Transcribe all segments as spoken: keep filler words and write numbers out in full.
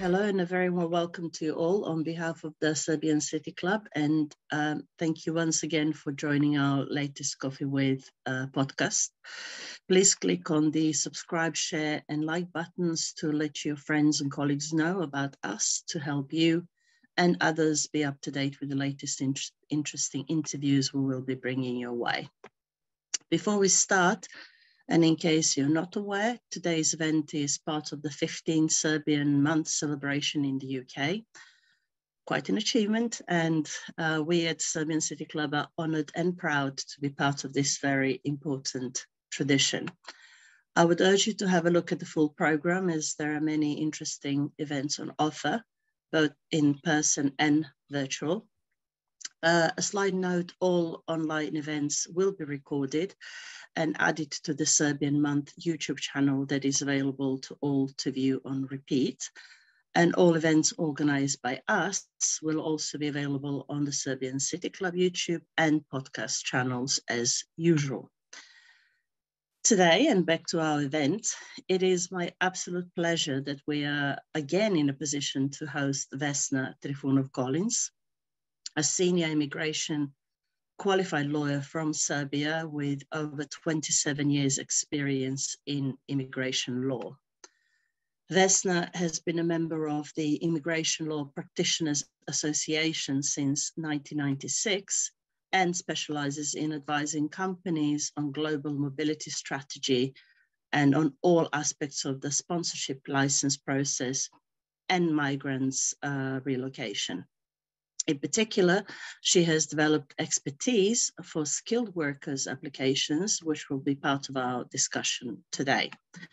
hello and a very warm welcome to you all on behalf of the Serbian City Club, and um, thank you once again for joining our latest Coffee With uh, podcast. Please click on the subscribe, share and like buttons to let your friends and colleagues know about us, to help you and others be up to date with the latest in interesting interviews we will be bringing your way. Before we start, and in case you're not aware, today's event is part of the fifteenth Serbian Month celebration in the U K. Quite an achievement, and uh, we at Serbian City Club are honoured and proud to be part of this very important tradition. I would urge you to have a look at the full programme, as there are many interesting events on offer, both in person and virtual. Uh, a slight note, all online events will be recorded and added to the Serbian Month YouTube channel that is available to all to view on repeat. And all events organised by us will also be available on the Serbian City Club YouTube and podcast channels as usual. Today, and back to our event, it is my absolute pleasure that we are again in a position to host Vesna Trifunov, a senior immigration qualified lawyer from Serbia with over twenty-seven years experience in immigration law. Vesna has been a member of the Immigration Law Practitioners Association since nineteen ninety-six and specializes in advising companies on global mobility strategy and on all aspects of the sponsorship license process and migrants' uh, relocation. In particular, she has developed expertise for skilled workers applications, which will be part of our discussion today.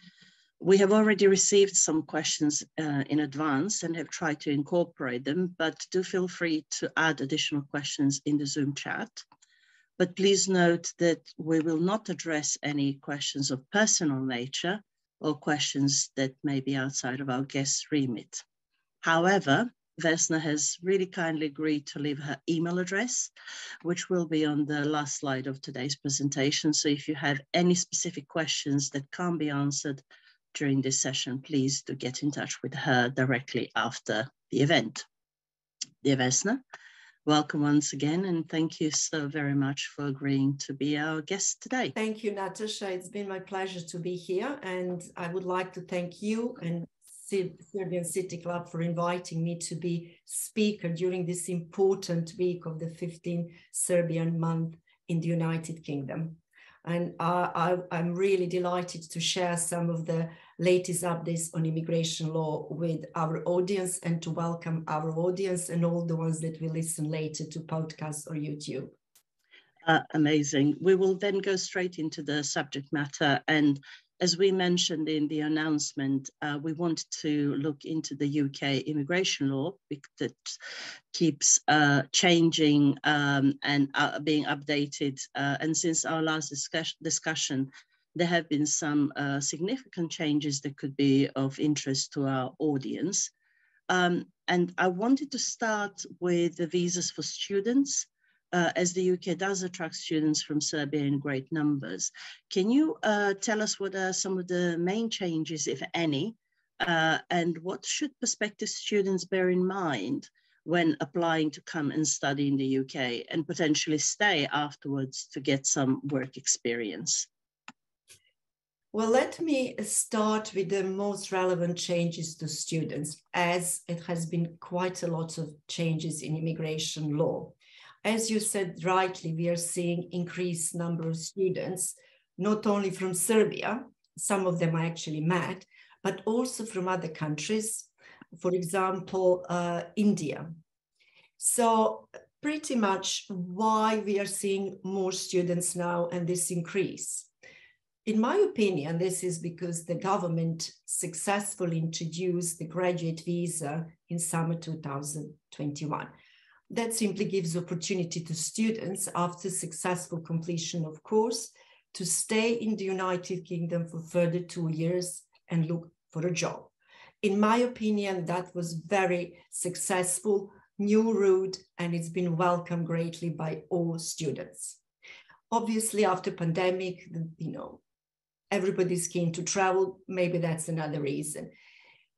We have already received some questions uh, in advance and have tried to incorporate them, but do feel free to add additional questions in the Zoom chat. But please note that we will not address any questions of personal nature or questions that may be outside of our guest's remit. However, Vesna has really kindly agreed to leave her email address, which will be on the last slide of today's presentation. So if you have any specific questions that can't be answered during this session, please do get in touch with her directly after the event. Dear Vesna, welcome once again, and thank you so very much for agreeing to be our guest today. Thank you, Natasha. It's been my pleasure to be here, and I would like to thank you and Serbian City Club for inviting me to be speaker during this important week of the fifteenth Serbian Month in the United Kingdom. And uh, I, I'm really delighted to share some of the latest updates on immigration law with our audience, and to welcome our audience and all the ones that will listen later to podcasts or YouTube. Uh, amazing. We will then go straight into the subject matter, and as we mentioned in the announcement, uh, we want to look into the U K immigration law that keeps uh, changing um, and uh, being updated. Uh, and since our last discuss discussion, there have been some uh, significant changes that could be of interest to our audience. Um, and I wanted to start with the visas for students. Uh, as the U K does attract students from Serbia in great numbers. Can you uh, tell us what are some of the main changes, if any, uh, and what should prospective students bear in mind when applying to come and study in the U K and potentially stay afterwards to get some work experience? Well, let me start with the most relevant changes to students, as it has been quite a lot of changes in immigration law. As you said rightly, we are seeing increased number of students, not only from Serbia, some of them I actually met, but also from other countries, for example, uh, India. So pretty much why we are seeing more students now and this increase. In my opinion, this is because the government successfully introduced the graduate visa in summer two thousand twenty-one. That simply gives opportunity to students after successful completion of course to stay in the United Kingdom for further two years and look for a job. In my opinion, that was very successful, new route, and it's been welcomed greatly by all students. Obviously, after pandemic, you know, everybody's keen to travel. Maybe that's another reason.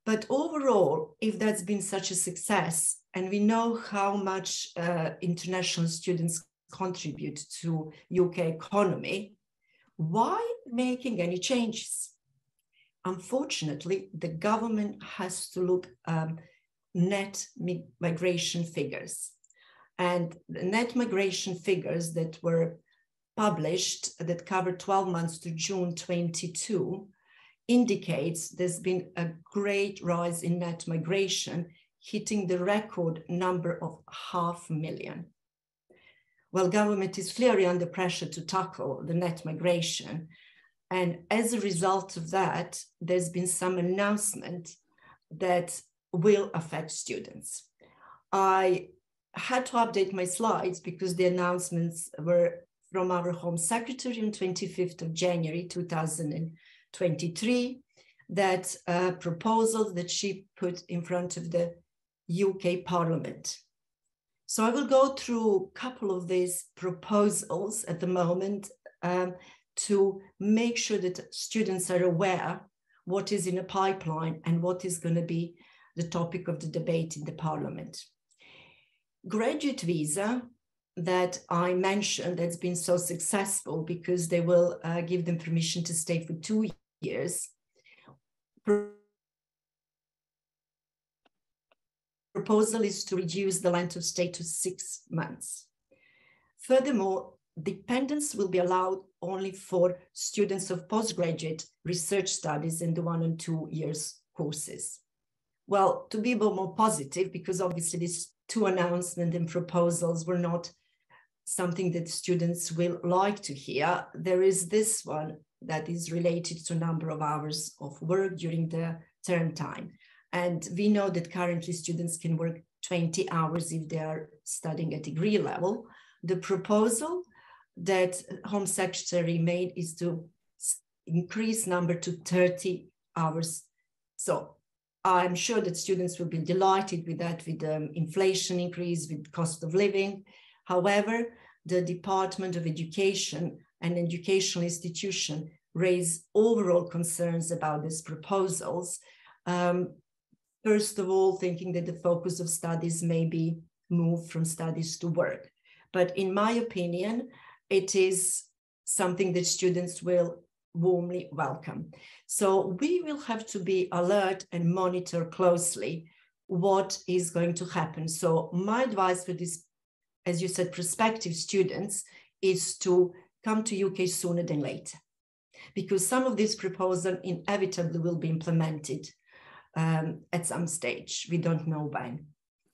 But overall, if that's been such a success, and we know how much uh, international students contribute to U K economy, why making any changes? Unfortunately, the government has to look um, net migration figures. And the net migration figures that were published that cover twelve months to June twenty-two indicates there's been a great rise in net migration, hitting the record number of half a million. Well, government is clearly under pressure to tackle the net migration. And as a result of that, there's been some announcement that will affect students. I had to update my slides because the announcements were from our Home Secretary on twenty-fifth of January two thousand twenty-three, that uh, proposals that she put in front of the U K Parliament. So I will go through a couple of these proposals at the moment um, to make sure that students are aware what is in a pipeline and what is going to be the topic of the debate in the Parliament. Graduate visa that I mentioned that's been so successful because they will uh, give them permission to stay for two years. Proposal is to reduce the length of stay to six months. Furthermore, dependents will be allowed only for students of postgraduate research studies and the one and two years courses. Well, to be a bit more positive, because obviously these two announcements and proposals were not something that students will like to hear, there is this one that is related to number of hours of work during the term time. And we know that currently students can work twenty hours if they are studying at degree level. The proposal that Home Secretary made is to increase number to thirty hours. So I'm sure that students will be delighted with that, with the um, inflation increase, with cost of living. However, the Department of Education and educational institution raise overall concerns about these proposals. Um, first of all, thinking that the focus of studies may be moved from studies to work. But in my opinion, it is something that students will warmly welcome. So we will have to be alert and monitor closely what is going to happen. So my advice for this, as you said, prospective students, is to come to U K sooner than later, because some of these proposals inevitably will be implemented um, at some stage. We don't know when.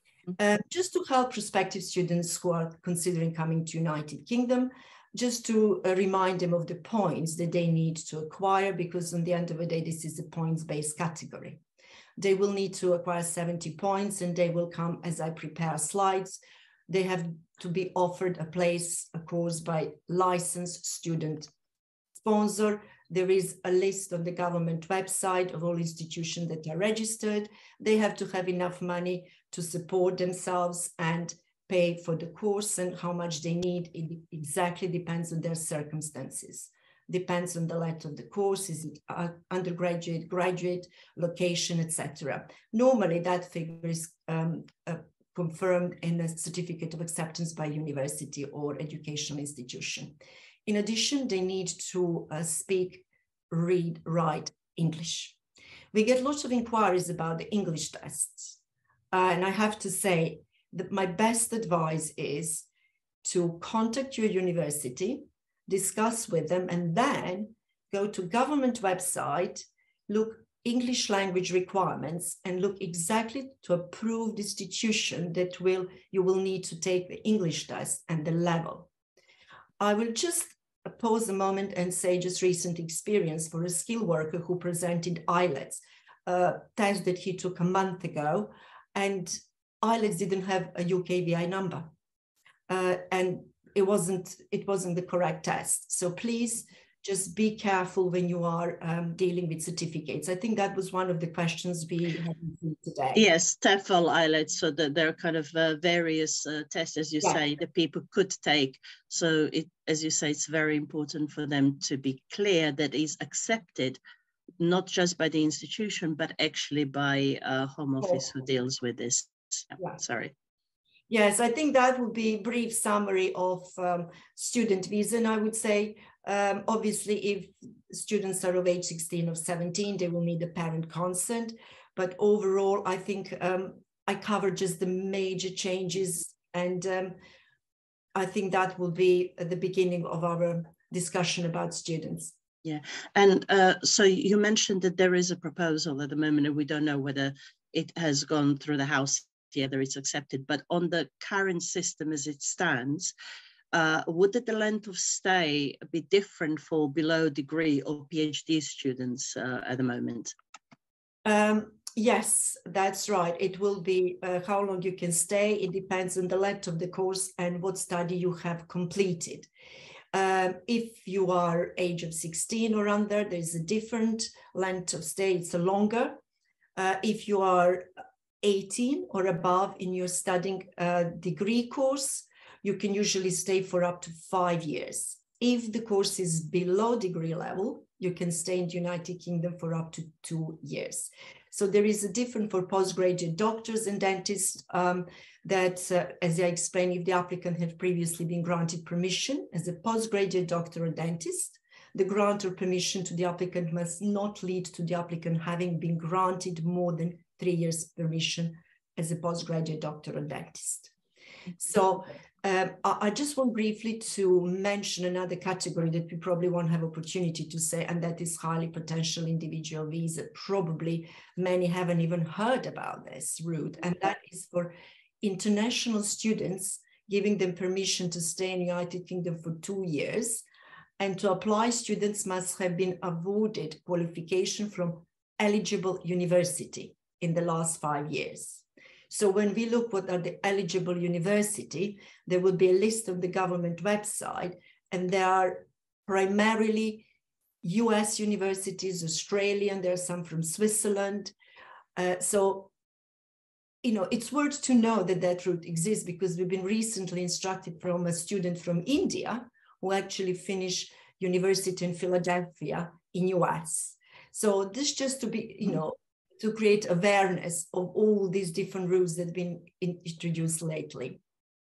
Uh, just to help prospective students who are considering coming to United Kingdom, just to uh, remind them of the points that they need to acquire, because on the end of the day, this is a points-based category. They will need to acquire seventy points, and they will come as I prepare slides. They have to be offered a place, a course by licensed student sponsor. There is a list on the government website of all institutions that are registered. They have to have enough money to support themselves and pay for the course, and how much they need, it exactly depends on their circumstances. Depends on the length of the course, is it undergraduate, graduate, location, et cetera. Normally that figure is um, uh, confirmed in a certificate of acceptance by university or educational institution. In addition, they need to uh, speak, read, write English. We get lots of inquiries about the English tests. Uh, and I have to say that my best advice is to contact your university, discuss with them, and then go to government website, look English language requirements, and look exactly to approved institution that will you will need to take the English test and the level. I will just pause a moment and say just recent experience for a skilled worker who presented I E L T S, a test that he took a month ago, and I E L T S didn't have a U K V I number, uh, and it wasn't it wasn't the correct test. So please just be careful when you are um, dealing with certificates. I think that was one of the questions we had today. Yes, TEFL, I E L T S, so that there are kind of uh, various uh, tests, as you yeah. say, that people could take. So it, as you say, it's very important for them to be clear that is accepted not just by the institution, but actually by uh, Home Office who deals with this. Yeah. Sorry. Yes, I think that would be a brief summary of um, student visa. And I would say, um, obviously, if students are of age sixteen or seventeen, they will need a parent consent. But overall, I think um, I covered just the major changes. And um, I think that will be at the beginning of our discussion about students. Yeah, and uh, so you mentioned that there is a proposal at the moment, and we don't know whether it has gone through the House, whether it's accepted, but on the current system as it stands, uh, would the length of stay be different for below degree or PhD students uh, at the moment? Um, yes, that's right. It will be uh, how long you can stay. It depends on the length of the course and what study you have completed. Um, if you are age of sixteen or under, there's a different length of stay, it's a longer. Uh, if you are eighteen or above and you're studying a degree course, you can usually stay for up to five years. If the course is below degree level, you can stay in the United Kingdom for up to two years. So there is a difference for postgraduate doctors and dentists um, that, uh, as I explained, if the applicant had previously been granted permission as a postgraduate doctor or dentist, the grant or permission to the applicant must not lead to the applicant having been granted more than three years permission as a postgraduate doctor or dentist. So um, I just want briefly to mention another category that we probably won't have opportunity to say, and that is highly potential individual visa. Probably many haven't even heard about this route, and that is for international students, giving them permission to stay in the United Kingdom for two years. And to apply, students must have been awarded qualification from eligible university in the last five years. So when we look what are the eligible university, there will be a list on the government website, and there are primarily U S universities, Australian, there are some from Switzerland. Uh, so, you know, it's worth to know that that route exists, because we've been recently instructed from a student from India who actually finished university in Philadelphia in U S. So this just to be, you know, to create awareness of all these different routes that have been introduced lately.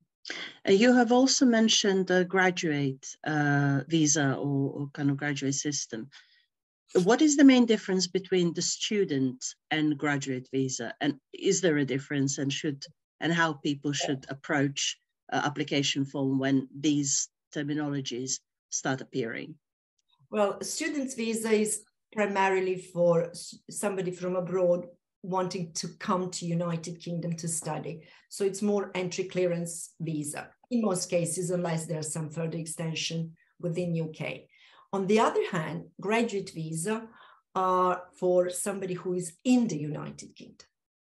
Uh, you have also mentioned the graduate uh, visa or, or kind of graduate system. What is the main difference between the student and graduate visa? And is there a difference, and should and how people should approach uh, application form when these terminologies start appearing? Well, student's visa is primarily for somebody from abroad wanting to come to United Kingdom to study. So it's more entry clearance visa in most cases, unless there's some further extension within U K. On the other hand, graduate visa are for somebody who is in the United Kingdom.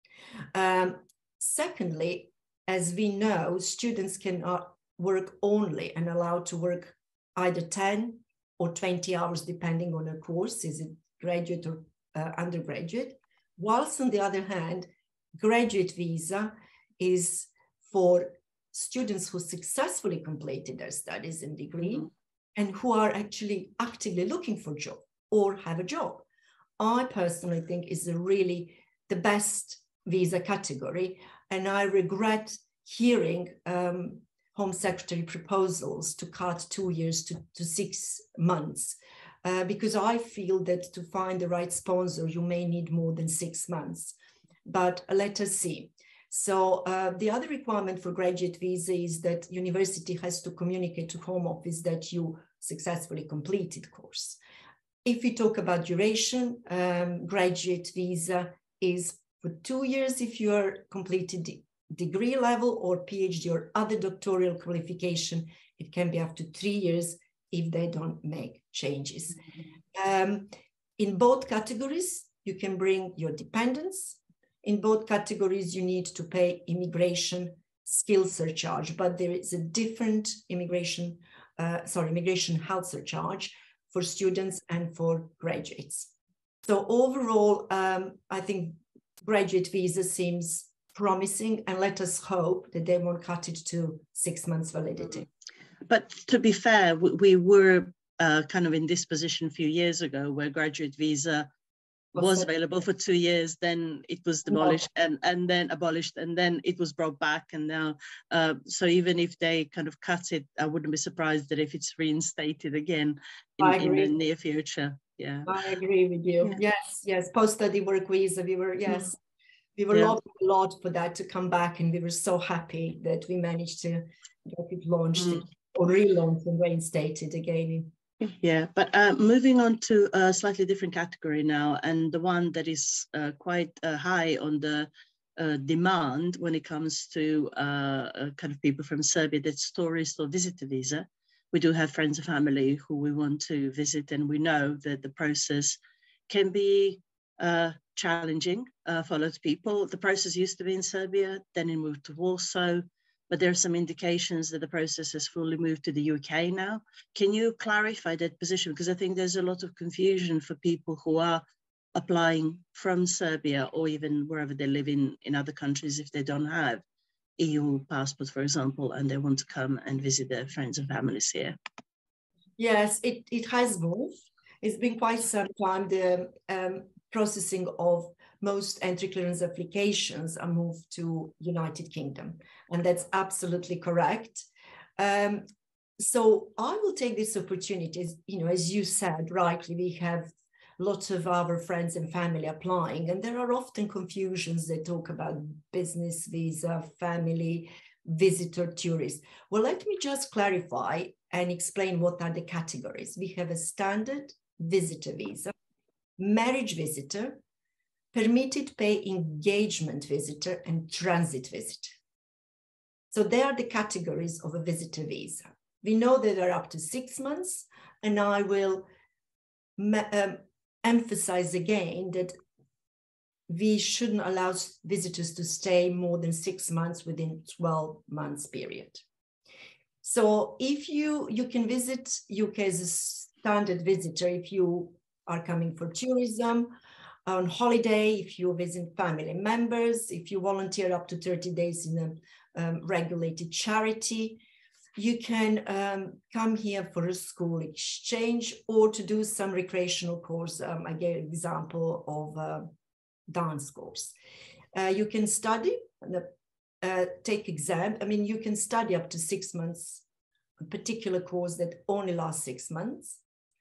Um, secondly, as we know, students can uh, work only and allowed to work either ten or twenty hours, depending on a course, is it graduate or uh, undergraduate. Whilst on the other hand, graduate visa is for students who successfully completed their studies and degree, mm-hmm. and who are actually actively looking for a job or have a job. I personally think is a really the best visa category, and I regret hearing um, Home Secretary proposals to cut two years to, to six months, uh, because I feel that to find the right sponsor, you may need more than six months. But uh, let us see. So uh, the other requirement for graduate visa is that university has to communicate to Home Office that you successfully completed course. If we talk about duration, um, graduate visa is for two years if you are completed degree level or PhD or other doctoral qualification. It can be up to three years if they don't make changes. Um, in both categories, you can bring your dependents. In both categories, you need to pay immigration skill surcharge, but there is a different immigration, uh, sorry, immigration health surcharge for students and for graduates. So overall, um, I think graduate visa seems promising, and let us hope that they won't cut it to six months validity. But to be fair, we, we were uh, kind of in this position a few years ago where graduate visa was available for two years, then it was demolished no. and, and then abolished, and then it was brought back. And now, uh, so even if they kind of cut it, I wouldn't be surprised that if it's reinstated again in, in the near future. Yeah, I agree with you. Yeah. Yes, yes. Post-study work visa, we were, yes, we were yeah. lobbying a lot for that to come back, and we were so happy that we managed to get it launched mm. or relaunched and reinstated again. Yeah, but uh, moving on to a slightly different category now, and the one that is uh, quite uh, high on the uh, demand when it comes to uh, uh, kind of people from Serbia, that's tourist or visitor visa. We do have friends and family who we want to visit, and we know that the process can be uh, challenging uh, for a lot of people. The process used to be in Serbia, then it moved to Warsaw, but there are some indications that the process has fully moved to the U K now. Can you clarify that position? Because I think there's a lot of confusion for people who are applying from Serbia or even wherever they live in, in other countries if they don't have E U passports, for example, and they want to come and visit their friends and families here. Yes, it, it has moved. It's been quite some time. The um, processing of most entry clearance applications are moved to United Kingdom, and that's absolutely correct. Um, so I will take this opportunity, you know, as you said rightly, we have lots of our friends and family applying, and there are often confusions. They talk about business visa, family, visitor, tourist. Well, let me just clarify and explain what are the categories. We have a standard visitor visa, marriage visitor, permitted pay engagement visitor, and transit visitor. So they are the categories of a visitor visa. We know that they're up to six months, and I will um, emphasize again that we shouldn't allow visitors to stay more than six months within twelve months period. So if you, you can visit U K as a standard visitor if you are coming for tourism, on holiday, if you visit family members, if you volunteer up to thirty days in a um, regulated charity, you can um, come here for a school exchange or to do some recreational course. Um, I gave an example of a dance course. Uh, you can study, uh, take exam. I mean, you can study up to six months, a particular course that only lasts six months.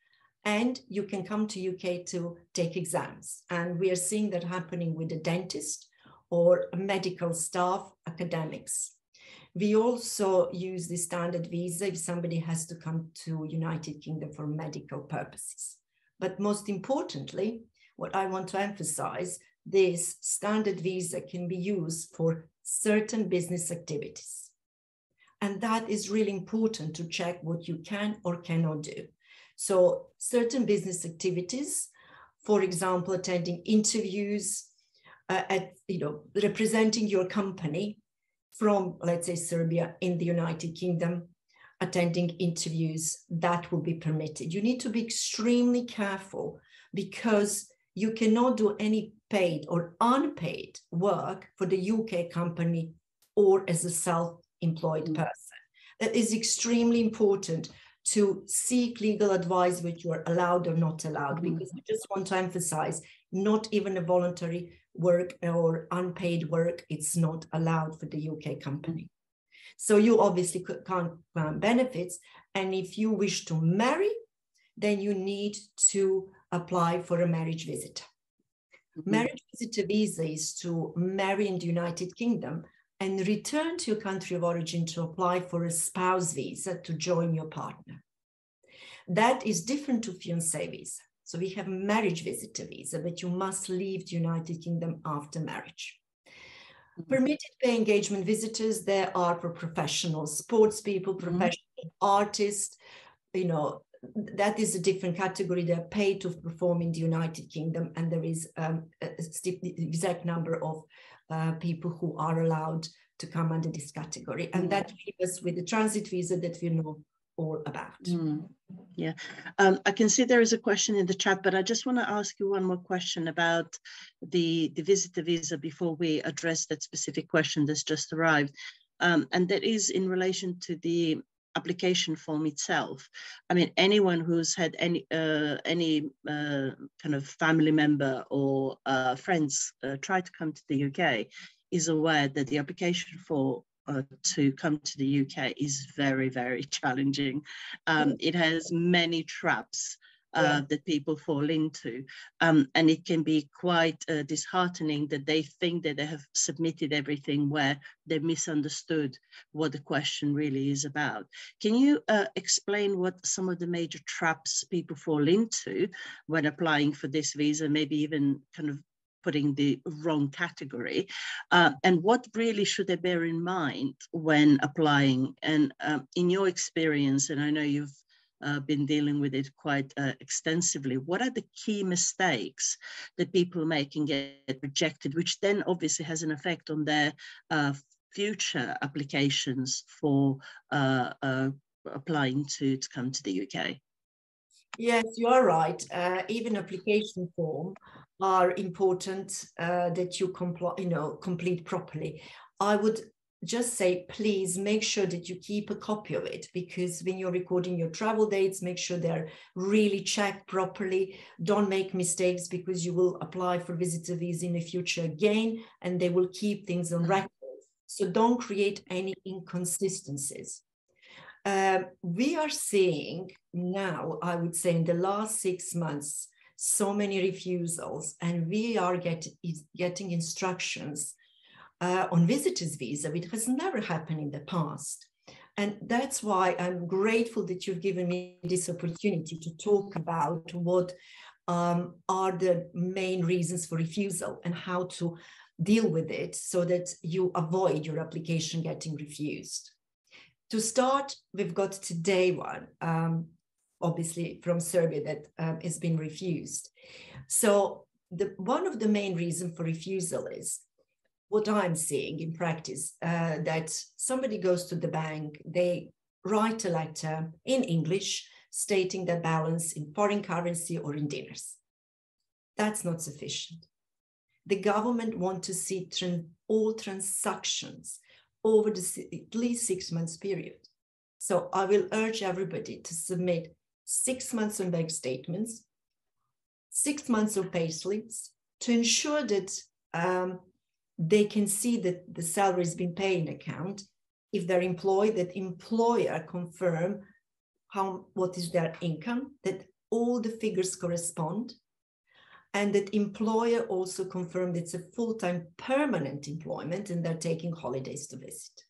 And you can come to U K to take exams. And we are seeing that happening with the dentist or medical staff, academics. We also use the standard visa if somebody has to come to United Kingdom for medical purposes. But most importantly, what I want to emphasize, this standard visa can be used for certain business activities. And that is really important to check what you can or cannot do. So certain business activities, for example, attending interviews, uh, at, you know, representing your company from, let's say, Serbia in the United Kingdom, attending interviews, that will be permitted. You need to be extremely careful because you cannot do any paid or unpaid work for the U K company or as a self-employed mm-hmm. person. That is extremely important to seek legal advice, which you are allowed or not allowed, mm-hmm. because I just want to emphasize, not even a voluntary work or unpaid work, it's not allowed for the U K company. So you obviously can't claim benefits. And if you wish to marry, then you need to apply for a marriage visitor. Mm-hmm. Marriage visitor visa is to marry in the United Kingdom and return to your country of origin to apply for a spouse visa to join your partner. That is different to fiancé visa. So we have marriage visitor visa, but you must leave the United Kingdom after marriage. Mm-hmm. Permitted pay engagement visitors, there are for professional sports people, professional mm-hmm. artists, you know, that is a different category. They're paid to perform in the United Kingdom, and there is um, a exact number of uh, people who are allowed to come under this category. And mm. that leaves us with the transit visa that we know all about. Mm. Yeah, um, I can see there is a question in the chat, but I just want to ask you one more question about the, the visitor visa before we address that specific question that's just arrived. Um, and that is in relation to the application form itself. I mean, anyone who's had any uh, any uh, kind of family member or uh, friends uh, try to come to the U K is aware that the application for uh, to come to the U K is very, very challenging. Um, it has many traps Uh, yeah. that people fall into. Um, and it can be quite uh, disheartening that they think that they have submitted everything where they misunderstood what the question really is about. Can you uh, explain what some of the major traps people fall into when applying for this visa, maybe even kind of putting the wrong category, uh, and what really should they bear in mind when applying? And um, in your experience, and I know you've Uh, been dealing with it quite uh, extensively, what are the key mistakes that people make and get rejected, which then obviously has an effect on their uh, future applications for uh, uh, applying to, to come to the U K? Yes, you are right. Uh, even application form are important uh, that you, compl- you know, complete properly. I would just say, please make sure that you keep a copy of it, because when you're recording your travel dates, make sure they're really checked properly. Don't make mistakes, because you will apply for visitor visa in the future again, and they will keep things on record. So don't create any inconsistencies. Uh, we are seeing now, I would say in the last six months, so many refusals, and we are get, getting instructions Uh, on visitors visa, which has never happened in the past. And that's why I'm grateful that you've given me this opportunity to talk about what um, are the main reasons for refusal and how to deal with it so that you avoid your application getting refused. To start, we've got today one, um, obviously from Serbia, that um, has been refused. So the, one of the main reasons for refusal is what I'm seeing in practice, uh, that somebody goes to the bank, they write a letter in English stating their balance in foreign currency or in dinars. That's not sufficient. The government wants to see trans- all transactions over the at least six months period. So I will urge everybody to submit six months of bank statements, six months of pay slips, to ensure that um, they can see that the salary has been paid in account. If they're employed, that employer confirm how, what is their income, that all the figures correspond, and that employer also confirm that it's a full-time permanent employment and they're taking holidays to visit.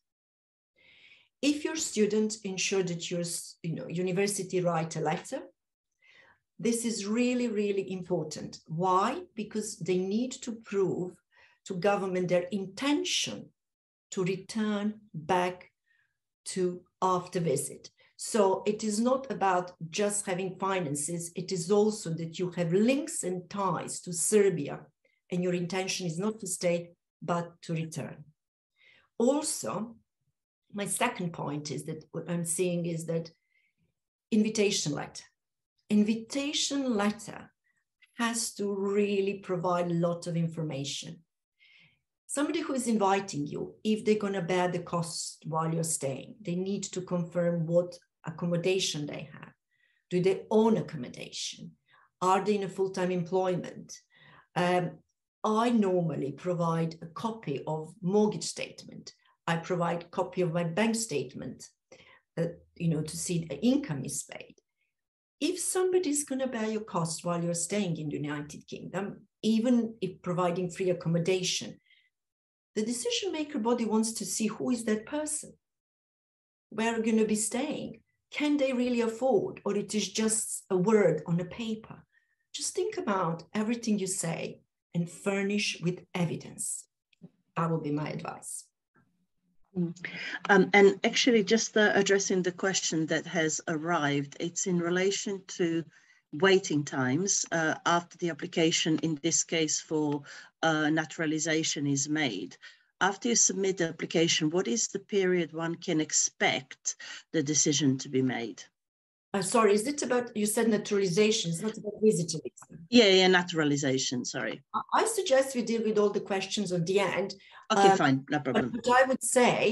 If your student, ensure that your you know, university write a letter. This is really, really important. Why? Because they need to prove to government their intention to return back to after visit. So it is not about just having finances. It is also that you have links and ties to Serbia, and your intention is not to stay, but to return. Also, my second point is that what I'm seeing is that invitation letter. Invitation letter has to really provide a lot of information. Somebody who is inviting you, if they're going to bear the cost while you're staying, they need to confirm what accommodation they have. Do they own accommodation? Are they in a full-time employment? Um, I normally provide a copy of mortgage statement. I provide a copy of my bank statement, uh, you know, to see the income is paid. If somebody's going to bear your cost while you're staying in the United Kingdom, even if providing free accommodation, the decision maker body wants to see who is that person, where are going to be staying, can they really afford, or it is just a word on a paper. Just think about everything you say and furnish with evidence. That will be my advice. Um, and actually, just uh, addressing the question that has arrived, it's in relation to waiting times uh, after the application, in this case for uh, naturalization, is made. After you submit the application, what is the period one can expect the decision to be made? Uh, sorry, is it about, you said naturalization, it's not about visitor visa. Yeah, yeah, naturalization, sorry. I suggest we deal with all the questions at the end. Okay, um, fine, no problem. But I would say,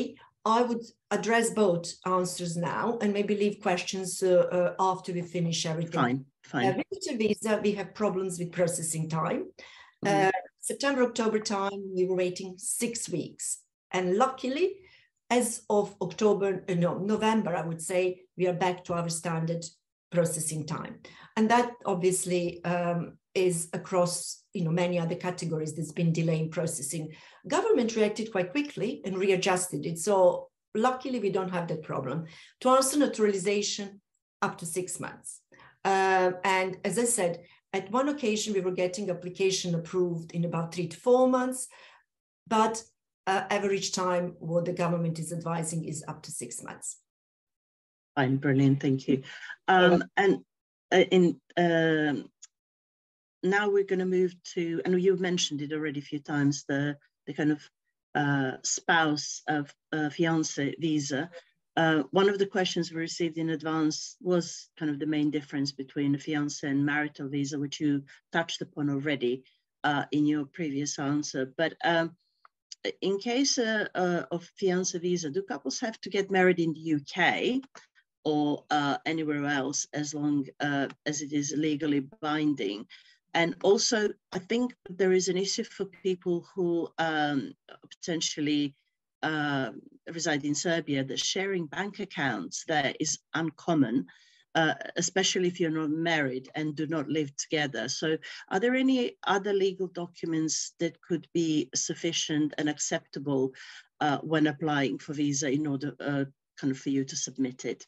I would address both answers now and maybe leave questions uh, uh, after we finish everything. Fine, fine. Uh, visitor visa, we have problems with processing time. Mm-hmm. Uh, September, October time, we were waiting six weeks. And luckily, as of October, uh, no, November, I would say, we are back to our standard processing time. And that obviously um, is across, you know, many other categories that's been delaying processing. Government reacted quite quickly and readjusted it. So luckily, we don't have that problem. To answer naturalization, up to six months. Uh, and as I said, at one occasion, we were getting application approved in about three to four months, but uh, average time, what the government is advising is up to six months. Fine, brilliant, thank you. Um, and uh, in uh, now we're going to move to, and you've mentioned it already a few times, the the kind of uh, spouse of uh, fiance visa. Uh, one of the questions we received in advance was kind of the main difference between a fiance and marital visa, which you touched upon already uh, in your previous answer. But um, in case uh, uh, of fiance visa, do couples have to get married in the U K or uh, anywhere else as long uh, as it is legally binding? And also, I think there is an issue for people who um, potentially uh, reside in Serbia, that sharing bank accounts there is uncommon, uh, especially if you're not married and do not live together. So are there any other legal documents that could be sufficient and acceptable uh, when applying for visa in order uh, kind of for you to submit it?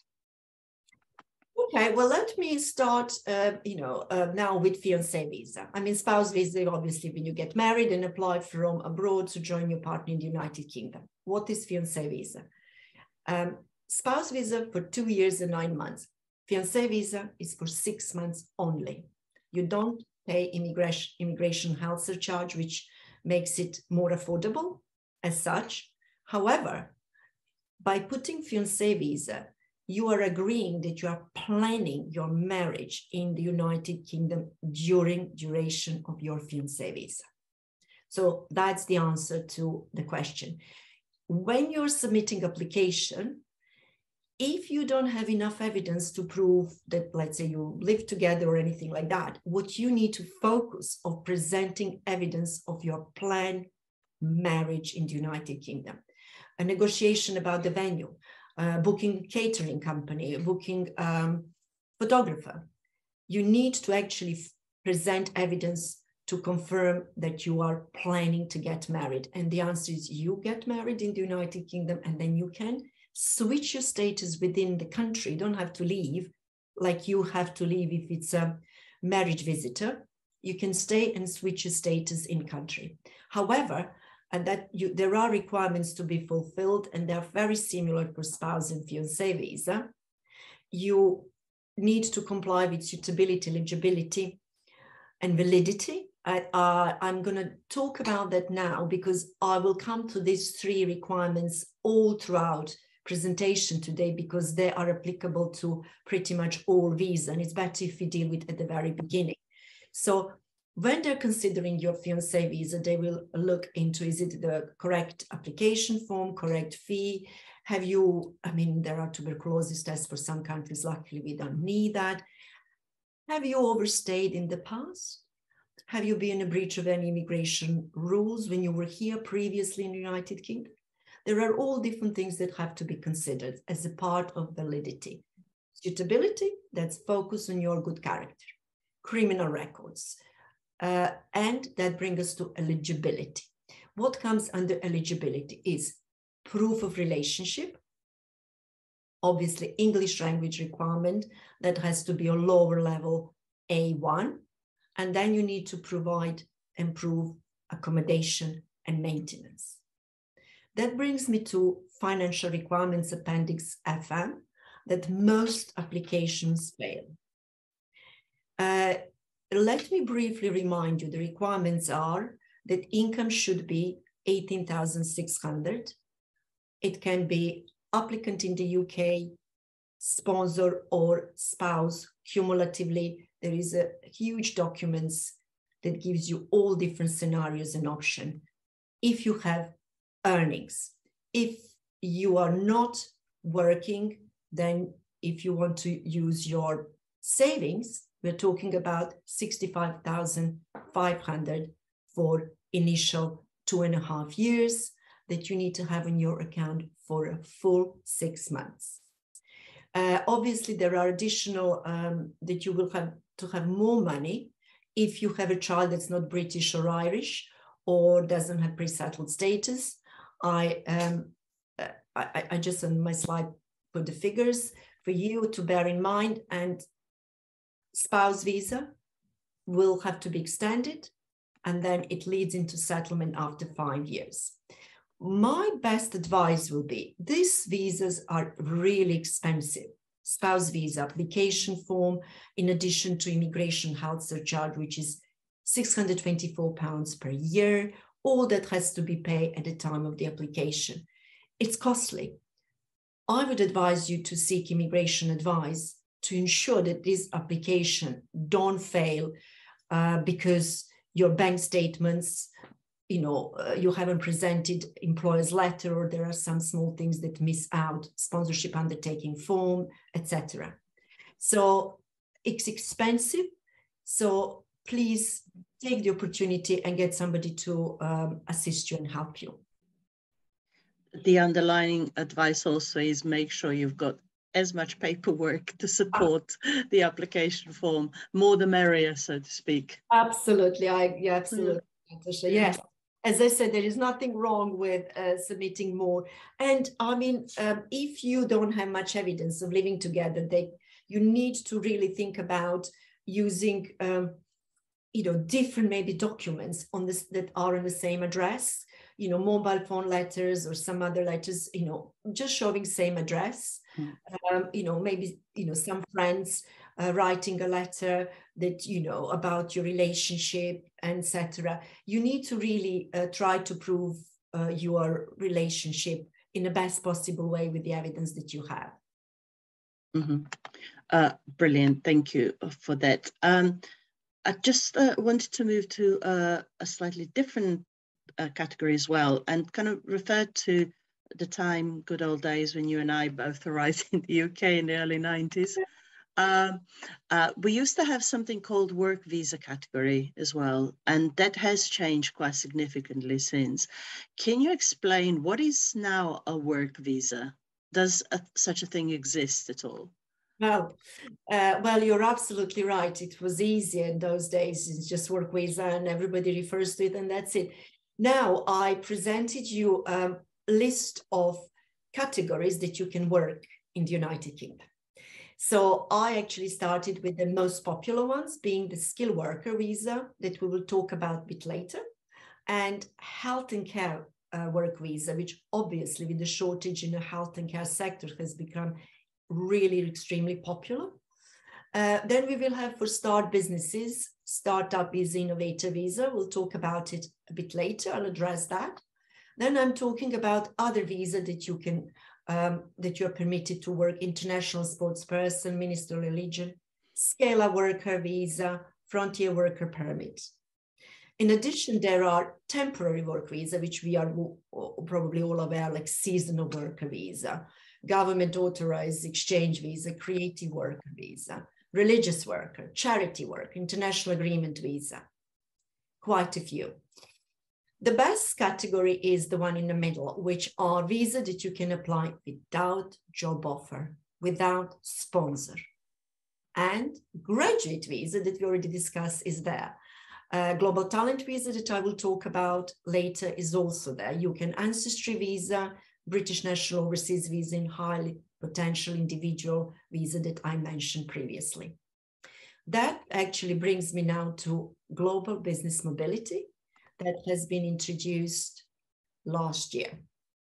Okay, well, let me start, uh, you know, uh, now with fiancé visa. I mean, spouse visa, obviously, when you get married and apply from abroad to join your partner in the United Kingdom. What is fiancé visa? Um, spouse visa for two years and nine months. Fiancé visa is for six months only. You don't pay immigration, immigration health surcharge, which makes it more affordable as such. However, by putting fiancé visa, you are agreeing that you are planning your marriage in the United Kingdom during duration of your fiancé visa. So that's the answer to the question. When you're submitting application, if you don't have enough evidence to prove that, let's say, you live together or anything like that, what you need to focus on presenting evidence of your planned marriage in the United Kingdom. A negotiation about the venue, uh, booking catering company, booking um, photographer. You need to actually present evidence to confirm that you are planning to get married. And the answer is you get married in the United Kingdom, and then you can switch your status within the country. You don't have to leave like you have to leave if it's a marriage visitor. You can stay and switch your status in country. However, and that you, there are requirements to be fulfilled, and they're very similar for spouse and fiancé visa. You need to comply with suitability, eligibility, and validity. I, uh, I'm going to talk about that now because I will come to these three requirements all throughout presentation today because they are applicable to pretty much all visas, and it's better if we deal with at the very beginning. So when they're considering your fiancé visa, they will look into, is it the correct application form, correct fee? Have you, I mean, there are tuberculosis tests for some countries. Luckily, we don't need that. Have you overstayed in the past? Have you been in a breach of any immigration rules when you were here previously in the United Kingdom? There are all different things that have to be considered as a part of validity. Suitability, that's focused on your good character. Criminal records. Uh, and that brings us to eligibility. What comes under eligibility is proof of relationship, obviously English language requirement that has to be a lower level A one, and then you need to provide and prove accommodation and maintenance. That brings me to financial requirements appendix F M that most applications fail. Uh, Let me briefly remind you, the requirements are that income should be eighteen thousand six hundred. It can be applicant in the U K, sponsor or spouse cumulatively. There is a huge documents that gives you all different scenarios and options. If you have earnings, if you are not working, then if you want to use your savings, we're talking about sixty-five thousand five hundred for initial two and a half years that you need to have in your account for a full six months. Uh, obviously, there are additional um, that you will have to have more money if you have a child that's not British or Irish or doesn't have pre-settled status. I, um, I, I just on my slide put the figures for you to bear in mind, and spouse visa will have to be extended, and then it leads into settlement after five years. My best advice will be, these visas are really expensive. Spouse visa application form, in addition to immigration health surcharge, which is six hundred twenty-four pounds per year, all that has to be paid at the time of the application. It's costly. I would advise you to seek immigration advice to ensure that this application don't fail uh, because your bank statements, you know, uh, you haven't presented employer's letter, or there are some small things that miss out, sponsorship undertaking form, et cetera. So it's expensive. So please take the opportunity and get somebody to um, assist you and help you. The underlying advice also is make sure you've got as much paperwork to support ah. the application form, more the merrier, so to speak. Absolutely, I yeah, absolutely, Natasha. Yes, as I said, there is nothing wrong with uh, submitting more. And I mean, um, if you don't have much evidence of living together, they you need to really think about using, um, you know, different maybe documents on this that are on the same address. You know, mobile phone letters or some other letters, you know, just showing same address. Mm. Um, you know, maybe, you know, some friends uh, writing a letter that, you know, about your relationship, et cetera. You need to really uh, try to prove uh, your relationship in the best possible way with the evidence that you have. Mm-hmm. uh, brilliant. Thank you for that. Um, I just uh, wanted to move to uh, a slightly different Uh, category as well, and kind of referred to the time, good old days, when you and I both arrived in the U K in the early nineties. Um, uh, we used to have something called work visa category as well, and that has changed quite significantly since. Can you explain what is now a work visa? Does a, such a thing exist at all? Well, uh, well, you're absolutely right. It was easier in those days. It's just work visa and everybody refers to it and that's it. Now, I presented you a list of categories that you can work in the United Kingdom. So I actually started with the most popular ones, being the skilled worker visa that we will talk about a bit later, and health and care uh, work visa, which obviously with the shortage in the health and care sector has become really extremely popular. Uh, then we will have for start businesses, startup visa, innovator visa. We'll talk about it a bit later. I'll address that. Then I'm talking about other visa that you can, um, that you're permitted to work: international sports person, minister of religion, scalar worker visa, frontier worker permit. In addition, there are temporary work visa, which we are probably all aware, like seasonal worker visa, government authorized exchange visa, creative worker visa, religious worker, charity work, international agreement visa, quite a few. The best category is the one in the middle, which are visa that you can apply without job offer, without sponsor. And graduate visa that we already discussed is there. Uh, global talent visa that I will talk about later is also there. You can ancestry visa, British national overseas visa, and highly potential individual visa that I mentioned previously. That actually brings me now to global business mobility that has been introduced last year.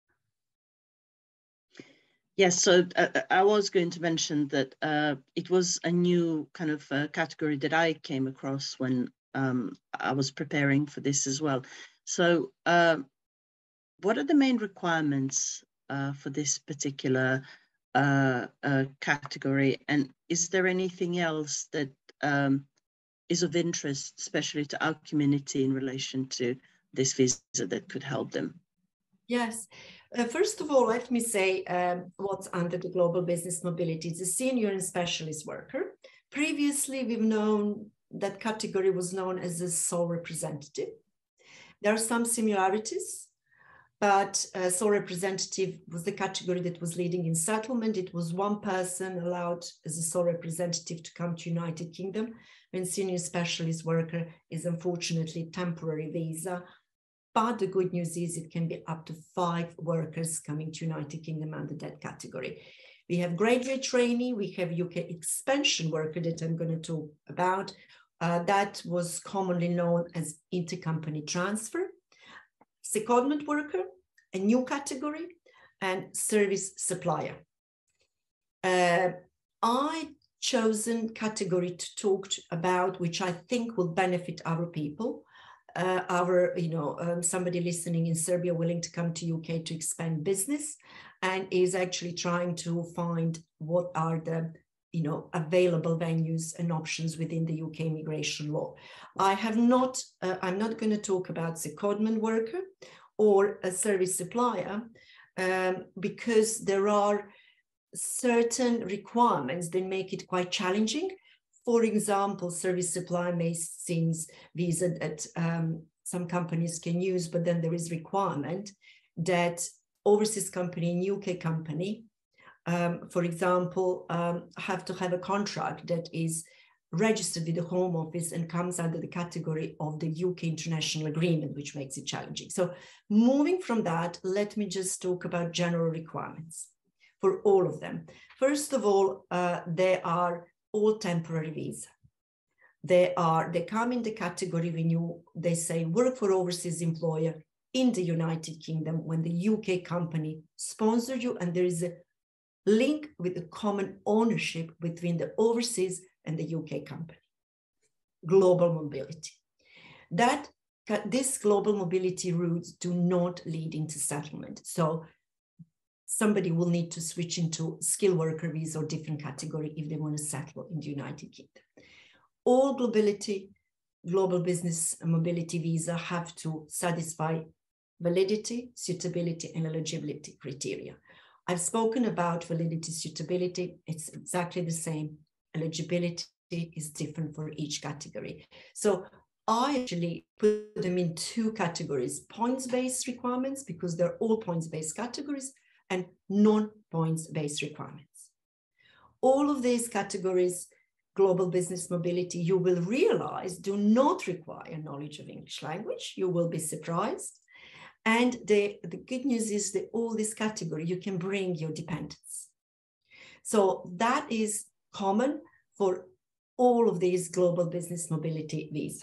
Yes, so uh, I was going to mention that uh, it was a new kind of uh, category that I came across when um, I was preparing for this as well. So uh, what are the main requirements uh, for this particular uh, uh, category? And is there anything else that um, is of interest, especially to our community, in relation to this visa that could help them? Yes. Uh, first of all, let me say um, what's under the global business mobility. It's a senior and specialist worker. Previously, we've known that category was known as a sole representative. There are some similarities, but uh, sole representative was the category that was leading in settlement. It was one person allowed as a sole representative to come to United Kingdom, when senior specialist worker is unfortunately temporary visa. But the good news is it can be up to five workers coming to United Kingdom under that category. We have graduate trainee, we have U K expansion worker that I'm going to talk about. Uh, that was commonly known as intercompany transfer. Secondment worker, a new category, and service supplier. Uh, I chosen category to talk about, which I think will benefit our people. Uh, our, you know, um, somebody listening in Serbia willing to come to U K to expand business and is actually trying to find what are the, you know, available venues and options within the U K immigration law. I have not, uh, I'm not going to talk about secondment worker or a service supplier um, because there are certain requirements that make it quite challenging. For example, service supply may seem visa that um, some companies can use, but then there is requirement that overseas company and U K company, um, for example, um, have to have a contract that is registered with the Home Office and comes under the category of the U K International Agreement, which makes it challenging. So moving from that, let me just talk about general requirements for all of them. First of all, uh, they are all temporary visa. They are, they come in the category when you, they say work for overseas employer in the United Kingdom when the U K company sponsor you and there is a link with the common ownership between the overseas and the U K company. Global mobility. That, this global mobility routes do not lead into settlement. So somebody will need to switch into skilled worker visa or different category if they want to settle in the United Kingdom. All globality, global business mobility visa have to satisfy validity, suitability, and eligibility criteria. I've spoken about validity, suitability. It's exactly the same. Eligibility is different for each category. So I actually put them in two categories, points-based requirements, because they're all points-based categories, and non-points-based requirements. All of these categories, global business mobility, you will realize do not require knowledge of English language. You will be surprised. And the, the good news is that all this category, you can bring your dependents. So that is common for all of these global business mobility visa.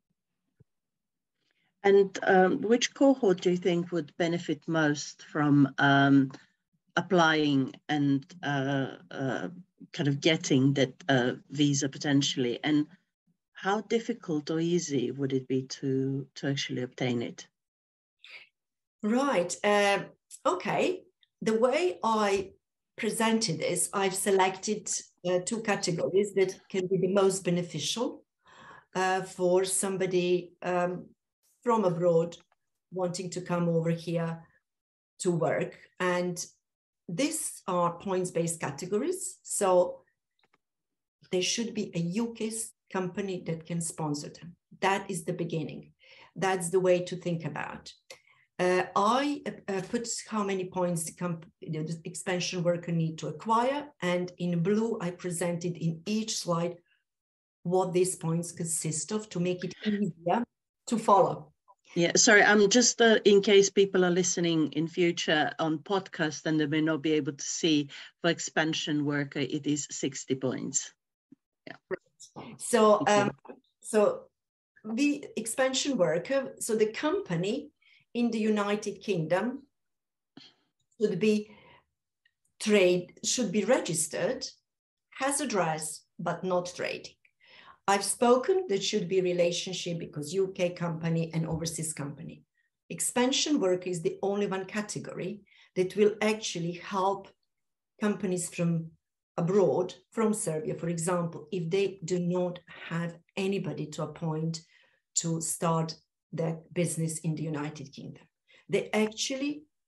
And um, which cohort do you think would benefit most from um, applying and uh, uh, kind of getting that uh, visa potentially? And how difficult or easy would it be to, to actually obtain it? Right. Uh, okay. The way I presented this, I've selected uh, two categories that can be the most beneficial uh, for somebody um, from abroad wanting to come over here to work. And these are points-based categories. So there should be a U K company that can sponsor them. That is the beginning. That's the way to think about. Uh, I uh, put how many points the, comp the expansion worker need to acquire. And in blue, I presented in each slide what these points consist of to make it easier to follow. Yeah, sorry, I'm just uh, in case people are listening in future on podcast and they may not be able to see, for expansion worker, it is sixty points. Yeah. So, um, so the expansion worker, so the company in the United Kingdom should be trade, should be registered, has address, but not trading. I've spoken that should be relationship because U K company and overseas company. Expansion work is the only one category that will actually help companies from abroad, from Serbia, for example, if they do not have anybody to appoint to start their business in the United Kingdom. They actually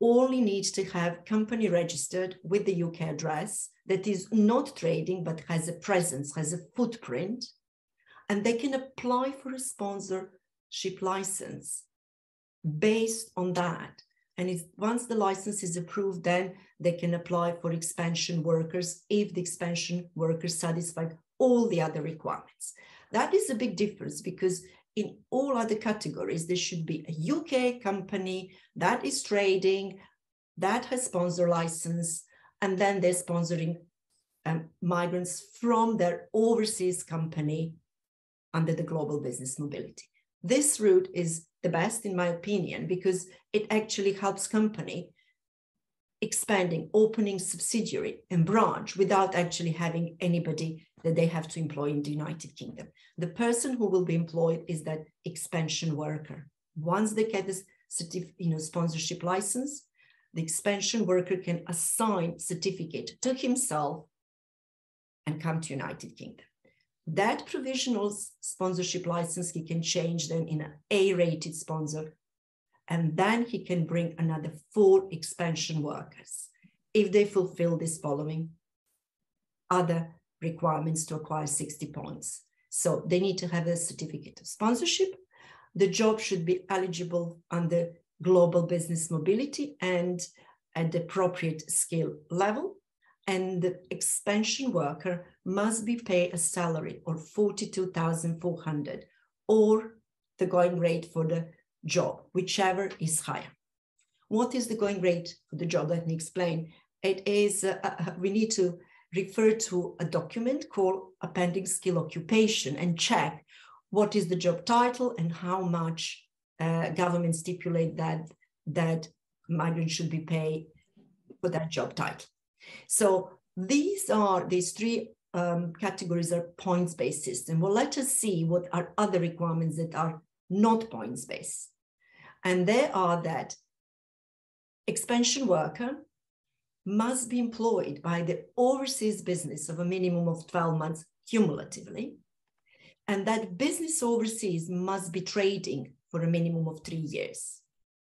only need to have company registered with the U K address that is not trading, but has a presence, has a footprint, and they can apply for a sponsorship license based on that. And it's, once the license is approved, then they can apply for expansion workers if the expansion workers satisfy all the other requirements. That is a big difference, because in all other categories, there should be a U K company that is trading, that has sponsor license, and then they're sponsoring um, migrants from their overseas company under the global business mobility. This route is the best, in my opinion, because it actually helps company expanding, opening subsidiary and branch without actually having anybody that they have to employ in the United Kingdom. The person who will be employed is that expansion worker. Once they get this certif- you know, sponsorship license, the expansion worker can assign certificate to himself and come to United Kingdom. That provisional sponsorship license, he can change then in an A-rated sponsor, and then he can bring another four expansion workers if they fulfill this following other requirements to acquire sixty points. So they need to have a certificate of sponsorship. The job should be eligible under global business mobility and at the appropriate skill level. And the expansion worker must be paid a salary of forty-two thousand four hundred or the going rate for the job, whichever is higher. What is the going rate for the job? Let me explain. It is, uh, uh, we need to refer to a document called Appending Skill Occupation and check what is the job title and how much uh, government stipulate that, that migrants should be paid for that job title. So these are, these three um, categories are points-based system. Well, let us see what are other requirements that are not points-based. And they are that expansion worker must be employed by the overseas business of a minimum of twelve months cumulatively. And that business overseas must be trading for a minimum of three years.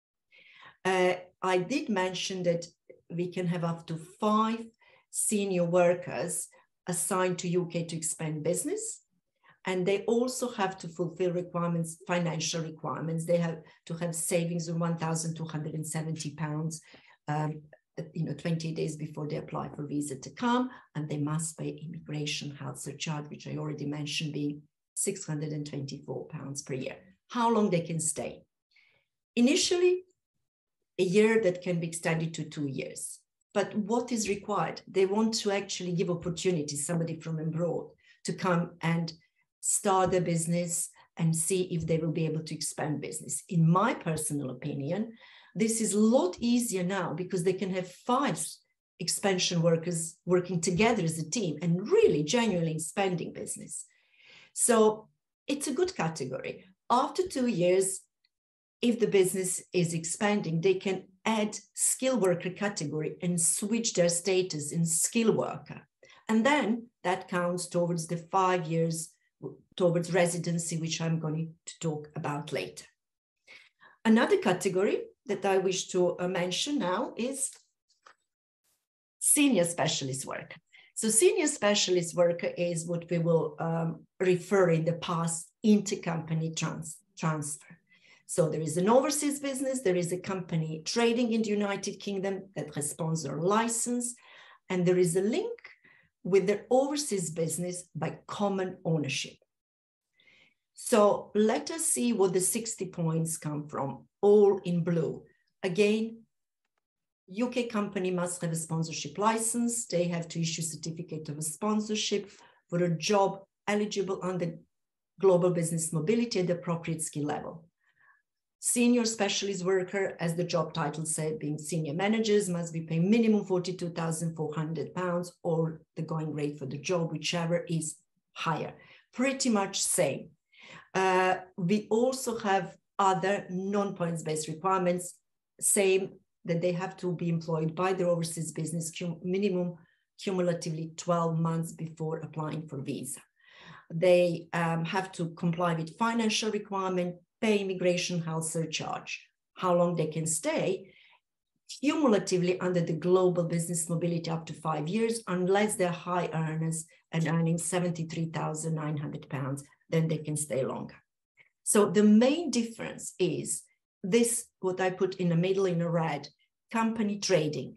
Uh, I did mention that we can have up to five senior workers assigned to U K to expand business. And they also have to fulfill requirements, financial requirements. They have to have savings of one thousand two hundred seventy pounds, um, you know, twenty days before they apply for visa to come. And they must pay immigration health surcharge, which I already mentioned, being six hundred twenty-four pounds per year. How long they can stay? Initially, a year that can be extended to two years. But what is required? They want to actually give opportunity, somebody from abroad, to come and start a business and see if they will be able to expand business. In my personal opinion, this is a lot easier now because they can have five expansion workers working together as a team and really genuinely expanding business. So it's a good category. After two years, if the business is expanding, they can add skill worker category and switch their status in skill worker. And then that counts towards the five years towards residency, which I'm going to talk about later. Another category that I wish to mention now is senior specialist worker. So senior specialist worker is what we will um, refer in the past intercompany trans transfer. So there is an overseas business, there is a company trading in the United Kingdom that has sponsor license, and there is a link with their overseas business by common ownership. So let us see what the sixty points come from, all in blue. Again, U K company must have a sponsorship license. They have to issue certificate of a sponsorship for a job eligible under global business mobility at the appropriate skill level. Senior specialist worker, as the job title said, being senior managers, must be paid minimum forty-two thousand four hundred pounds or the going rate for the job, whichever is higher. Pretty much same. Uh, we also have other non-points-based requirements, same that they have to be employed by their overseas business cum minimum cumulatively twelve months before applying for visa. They um, have to comply with financial requirement, pay immigration health surcharge. How long they can stay? cumulatively under the global business mobility up to five years, unless they're high earners and earning seventy-three thousand nine hundred pounds, then they can stay longer. So the main difference is this, what I put in the middle in a red, company trading.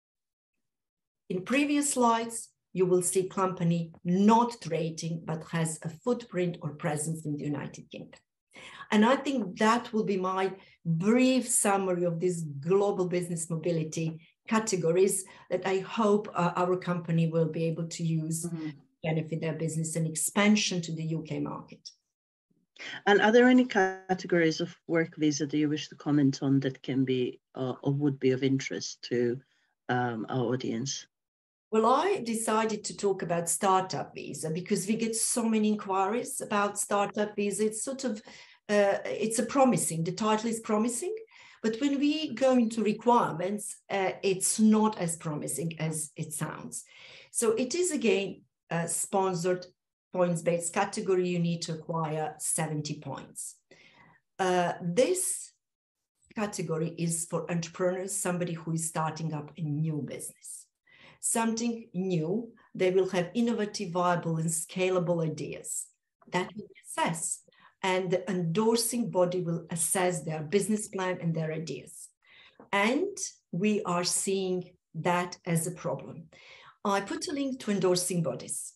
In previous slides, you will see company not trading, but has a footprint or presence in the United Kingdom. And I think that will be my brief summary of this global business mobility categories that I hope uh, our company will be able to use mm-hmm. to benefit their business and expansion to the U K market. And are there any categories of work visa that you wish to comment on that can be uh, or would be of interest to um, our audience? Well, I decided to talk about startup visa because we get so many inquiries about startup visa. It's sort of, uh, it's a promising, the title is promising, but when we go into requirements, uh, it's not as promising as it sounds. So it is again a sponsored points-based category. You need to acquire seventy points. Uh, this category is for entrepreneurs, somebody who is starting up a new business. Something new, they will have innovative, viable, and scalable ideas that will assess, and the endorsing body will assess their business plan and their ideas. And we are seeing that as a problem. I put a link to endorsing bodies.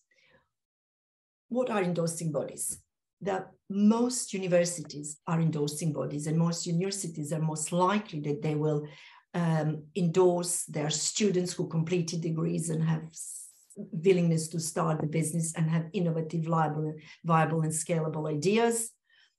What are endorsing bodies? The most universities are endorsing bodies, and most universities are most likely that they will Um, endorse their students who completed degrees and have willingness to start the business and have innovative, viable, viable and scalable ideas.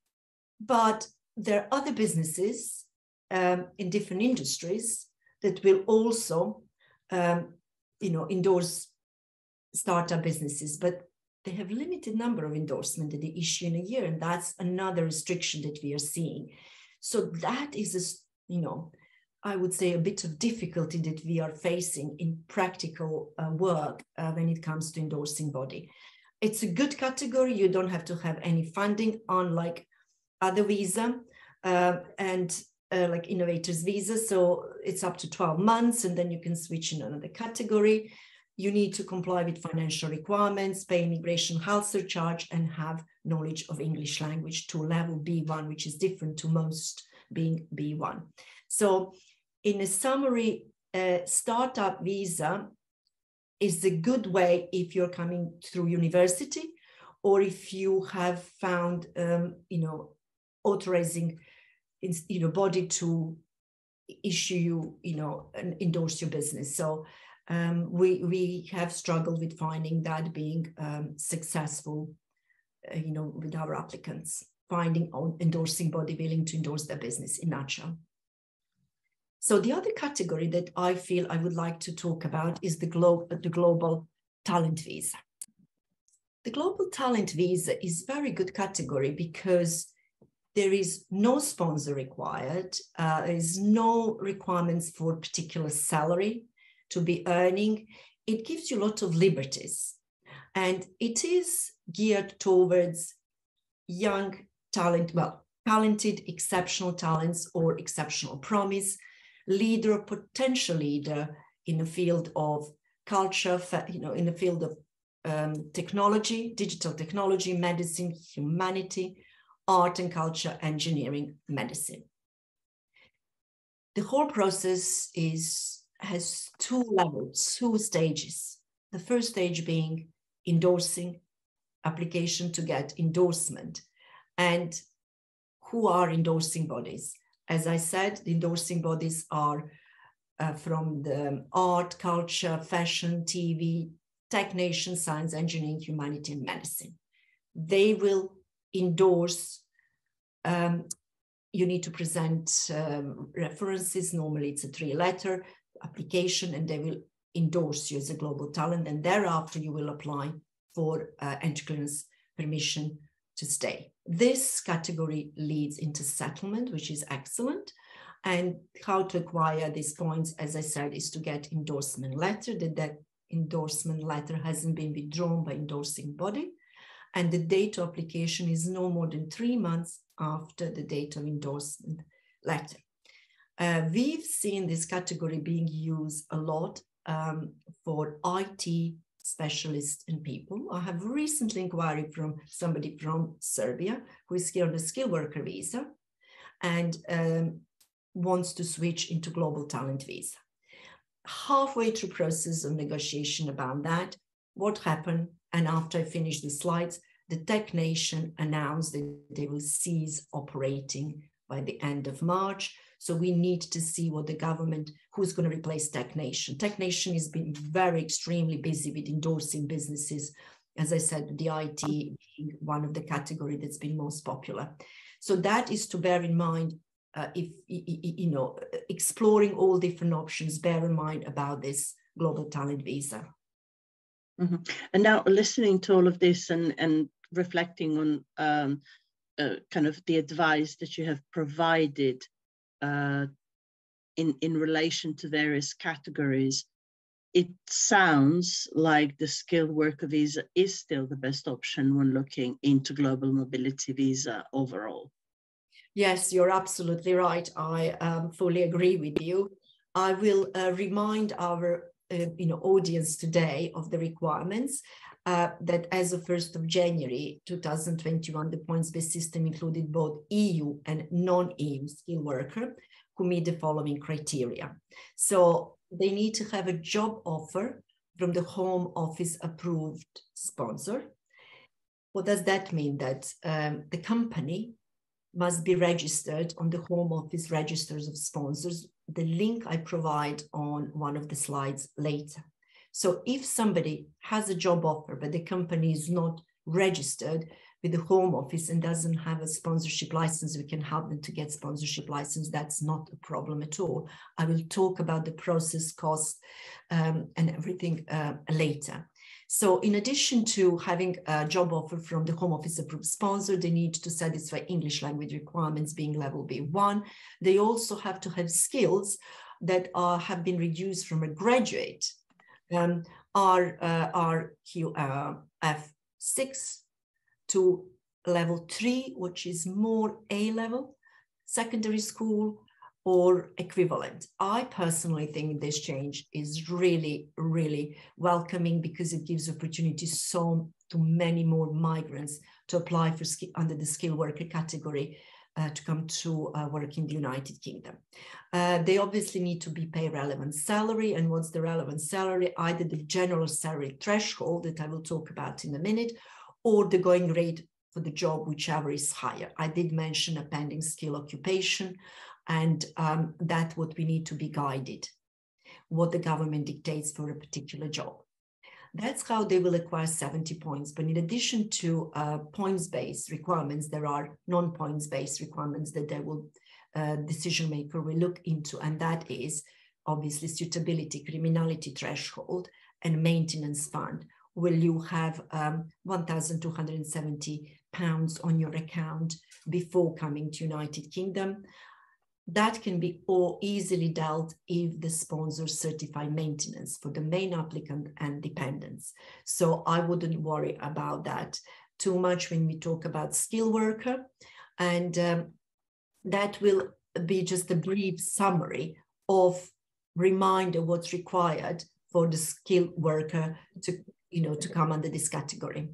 But there are other businesses um, in different industries that will also, um, you know, endorse startup businesses, but they have limited number of endorsement that they issue in a year, and that's another restriction that we are seeing. So that is, a, you know, I would say a bit of difficulty that we are facing in practical uh, work uh, when it comes to endorsing body. It's a good category. You don't have to have any funding, unlike other visa uh, and uh, like innovators visa. So it's up to twelve months, and then you can switch in another category. You need to comply with financial requirements, pay immigration health surcharge, and have knowledge of English language to level B one, which is different to most being B one. So in a summary, uh, startup visa is a good way if you're coming through university, or if you have found, um, you know, authorizing, you know, body to issue you, you know, and endorse your business. So um, we we have struggled with finding that being um, successful, uh, you know, with our applicants, finding endorsing body willing to endorse their business in a nutshell. So the other category that I feel I would like to talk about is the, glo- the global talent visa. The global talent visa is a very good category because there is no sponsor required. Uh, there is no requirements for particular salary to be earning. It gives you a lot of liberties, and it is geared towards young talent, well, talented, exceptional talents or exceptional promise, leader or potential leader in the field of culture, you know, in the field of um, technology, digital technology, medicine, humanity, art and culture, engineering, medicine. The whole process is has two levels, two stages. The first stage being endorsing application to get endorsement. And who are endorsing bodies? As I said, the endorsing bodies are uh, from the art, culture, fashion, T V, technician, science, engineering, humanity, and medicine. They will endorse, um, you need to present um, references. Normally it's a three-letter application, and they will endorse you as a global talent. And thereafter you will apply for uh, entry clearance permission to stay. This category leads into settlement, which is excellent. And how to acquire these points, as I said, is to get endorsement letter, that that endorsement letter hasn't been withdrawn by endorsing body. And the date of application is no more than three months after the date of endorsement letter. Uh, we've seen this category being used a lot um, for I T specialists and people. I have recently inquired from somebody from Serbia who is here on a skilled worker visa and um, wants to switch into global talent visa. Halfway through process of negotiation about that, what happened? And after I finished the slides, the Tech Nation announced that they will cease operating by the end of March. So we need to see what the government, who's going to replace Tech Nation. Tech Nation has been very extremely busy with endorsing businesses. As I said, the I T being one of the category that's been most popular. So that is to bear in mind, uh, if, you know, exploring all different options, bear in mind about this global talent visa. Mm-hmm. And now listening to all of this and, and reflecting on um, uh, kind of the advice that you have provided uh, in, in relation to various categories, it sounds like the skilled worker visa is still the best option when looking into global mobility visa overall. Yes, you're absolutely right. I um, fully agree with you. I will uh, remind our uh, you know, audience today of the requirements uh, that as of first of January two thousand twenty-one, the points-based system included both E U and non-E U skilled worker who meet the following criteria. So they need to have a job offer from the Home Office approved sponsor. What does that mean? That um, the company must be registered on the Home Office registers of sponsors. The link I provide on one of the slides later. So if somebody has a job offer, but the company is not registered with the Home Office and doesn't have a sponsorship license, we can help them to get sponsorship license. That's not a problem at all. I will talk about the process, cost, um, and everything uh, later. So in addition to having a job offer from the Home Office approved sponsor, they need to satisfy English language requirements being level B one. They also have to have skills that are, have been reduced from a graduate, um, are, uh, are Q F six to level three, which is more A level, secondary school, or equivalent. I personally think this change is really, really welcoming because it gives opportunities so to many more migrants to apply for under the skilled worker category uh, to come to uh, work in the United Kingdom. Uh, they obviously need to be paid relevant salary. And what's the relevant salary? Either the general salary threshold that I will talk about in a minute, or the going rate for the job, whichever is higher. I did mention a pending skill occupation, and um, that's what we need to be guided, what the government dictates for a particular job. That's how they will acquire seventy points. But in addition to uh, points-based requirements, there are non-points-based requirements that they will, uh, decision maker will look into, and that is obviously suitability, criminality threshold, and maintenance fund. Will you have um, one thousand two hundred seventy pounds on your account before coming to United Kingdom? That can be all easily dealt if the sponsor certify maintenance for the main applicant and dependents. So I wouldn't worry about that too much when we talk about skilled worker. And um, that will be just a brief summary of reminder what's required for the skilled worker to, you know, to come under this category.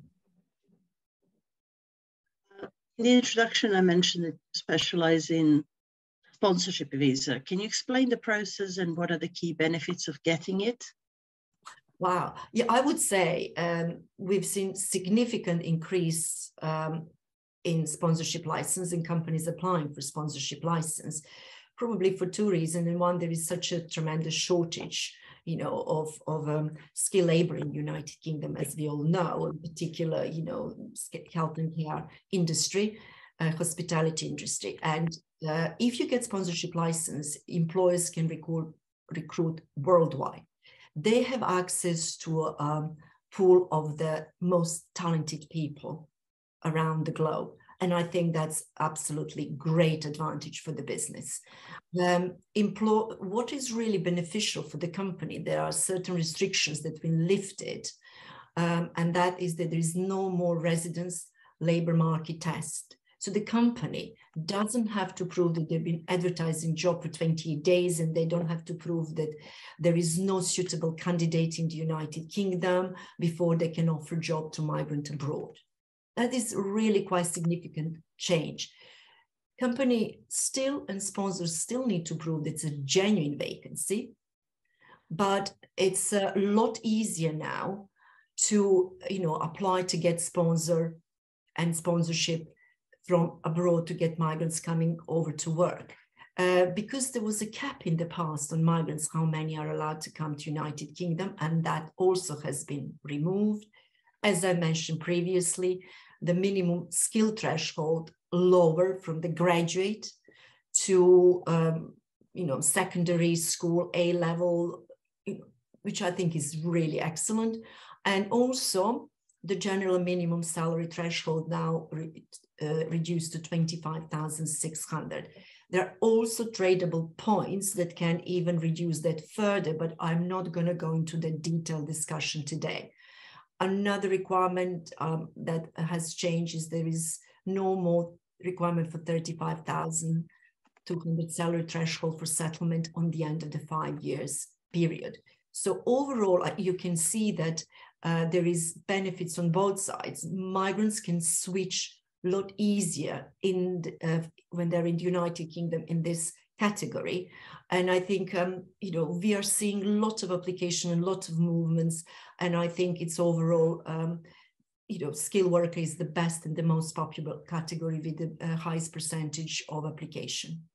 In the introduction, I mentioned that you specialize in sponsorship visa. Can you explain the process and what are the key benefits of getting it? Wow. Yeah, I would say um, we've seen significant increase um, in sponsorship license and companies applying for sponsorship license, probably for two reasons. And one, there is such a tremendous shortage, you know, of, of um, skilled labor in the United Kingdom, as we all know, in particular, you know, health and care industry, uh, hospitality industry. And Uh, if you get sponsorship license, employers can recruit, recruit worldwide. They have access to a um, pool of the most talented people around the globe. And I think that's absolutely great advantage for the business. Um, employ, what is really beneficial for the company, there are certain restrictions that have been lifted, um, and that is that there is no more residence labor market test. So the company doesn't have to prove that they've been advertising job for twenty days, and they don't have to prove that there is no suitable candidate in the United Kingdom before they can offer job to migrant abroad. That is really quite significant change. Company still and sponsors still need to prove that it's a genuine vacancy, but it's a lot easier now to, you know, apply to get sponsor and sponsorship from abroad to get migrants coming over to work. Uh, because there was a cap in the past on migrants, how many are allowed to come to United Kingdom, and that also has been removed. As I mentioned previously, the minimum skill threshold lower from the graduate to, um, you know, secondary school, A level, which I think is really excellent. And also the general minimum salary threshold now re, uh, reduced to twenty-five thousand six hundred. There are also tradable points that can even reduce that further, but I'm not going to go into the detailed discussion today. Another requirement um, that has changed is there is no more requirement for thirty-five thousand two hundred salary threshold for settlement on the end of the five years period. So overall, you can see that uh, there is benefits on both sides. Migrants can switch a lot easier in the, uh, when they're in the United Kingdom in this category. And I think, um, you know, we are seeing lots of application and lots of movements. And I think it's overall, um, you know, skilled worker is the best and the most popular category with the uh, highest percentage of application.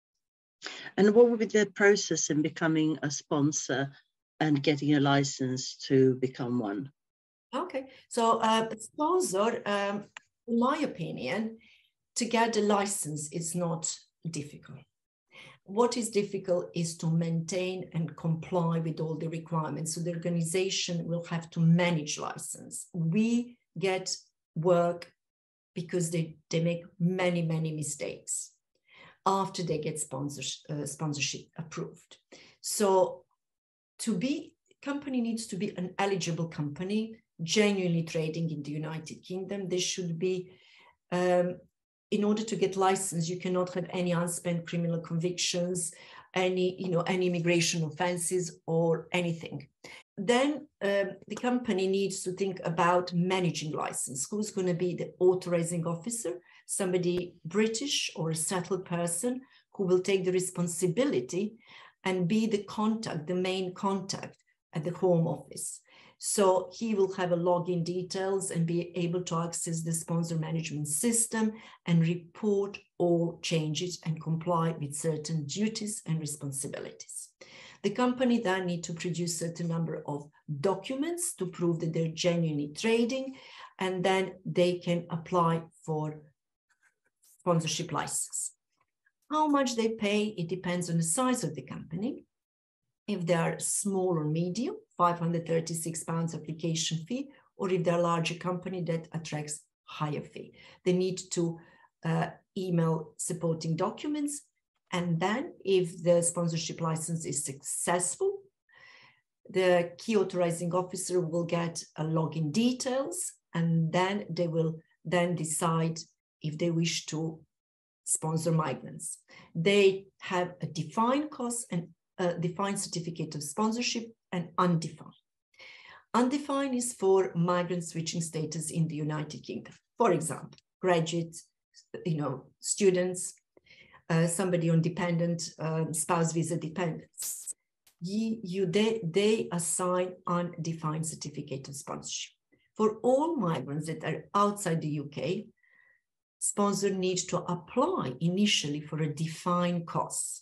And what would be the process in becoming a sponsor and getting a license to become one? Okay, so uh, sponsor, um, in my opinion, to get a license is not difficult. What is difficult is to maintain and comply with all the requirements. So the organization will have to manage license. We get work because they, they make many, many mistakes after they get sponsors, uh, sponsorship approved. So to be, company needs to be an eligible company, genuinely trading in the United Kingdom. They should be, um, in order to get license, you cannot have any unspent criminal convictions, any, you know, any immigration offenses or anything. Then um, the company needs to think about managing license. Who's going to be the authorizing officer? Somebody British or a settled person who will take the responsibility and be the contact, the main contact at the Home Office. So he will have a login details and be able to access the sponsor management system and report all changes and comply with certain duties and responsibilities. The company then need to produce a certain number of documents to prove that they're genuinely trading, and then they can apply for sponsorship license. How much they pay, it depends on the size of the company. If they are small or medium, five hundred thirty-six pounds application fee, or if they're a larger company, that attracts higher fee. They need to uh, email supporting documents. And then if the sponsorship license is successful, the key authorizing officer will get a login details, and then they will then decide if they wish to sponsor migrants. They have a defined cost and a defined certificate of sponsorship and undefined. Undefined is for migrant switching status in the United Kingdom. For example, graduates, you know, students, uh, somebody on dependent, um, spouse visa dependents. You, you, they, they assign undefined certificate of sponsorship. For all migrants that are outside the U K, sponsor needs to apply initially for a defined cost.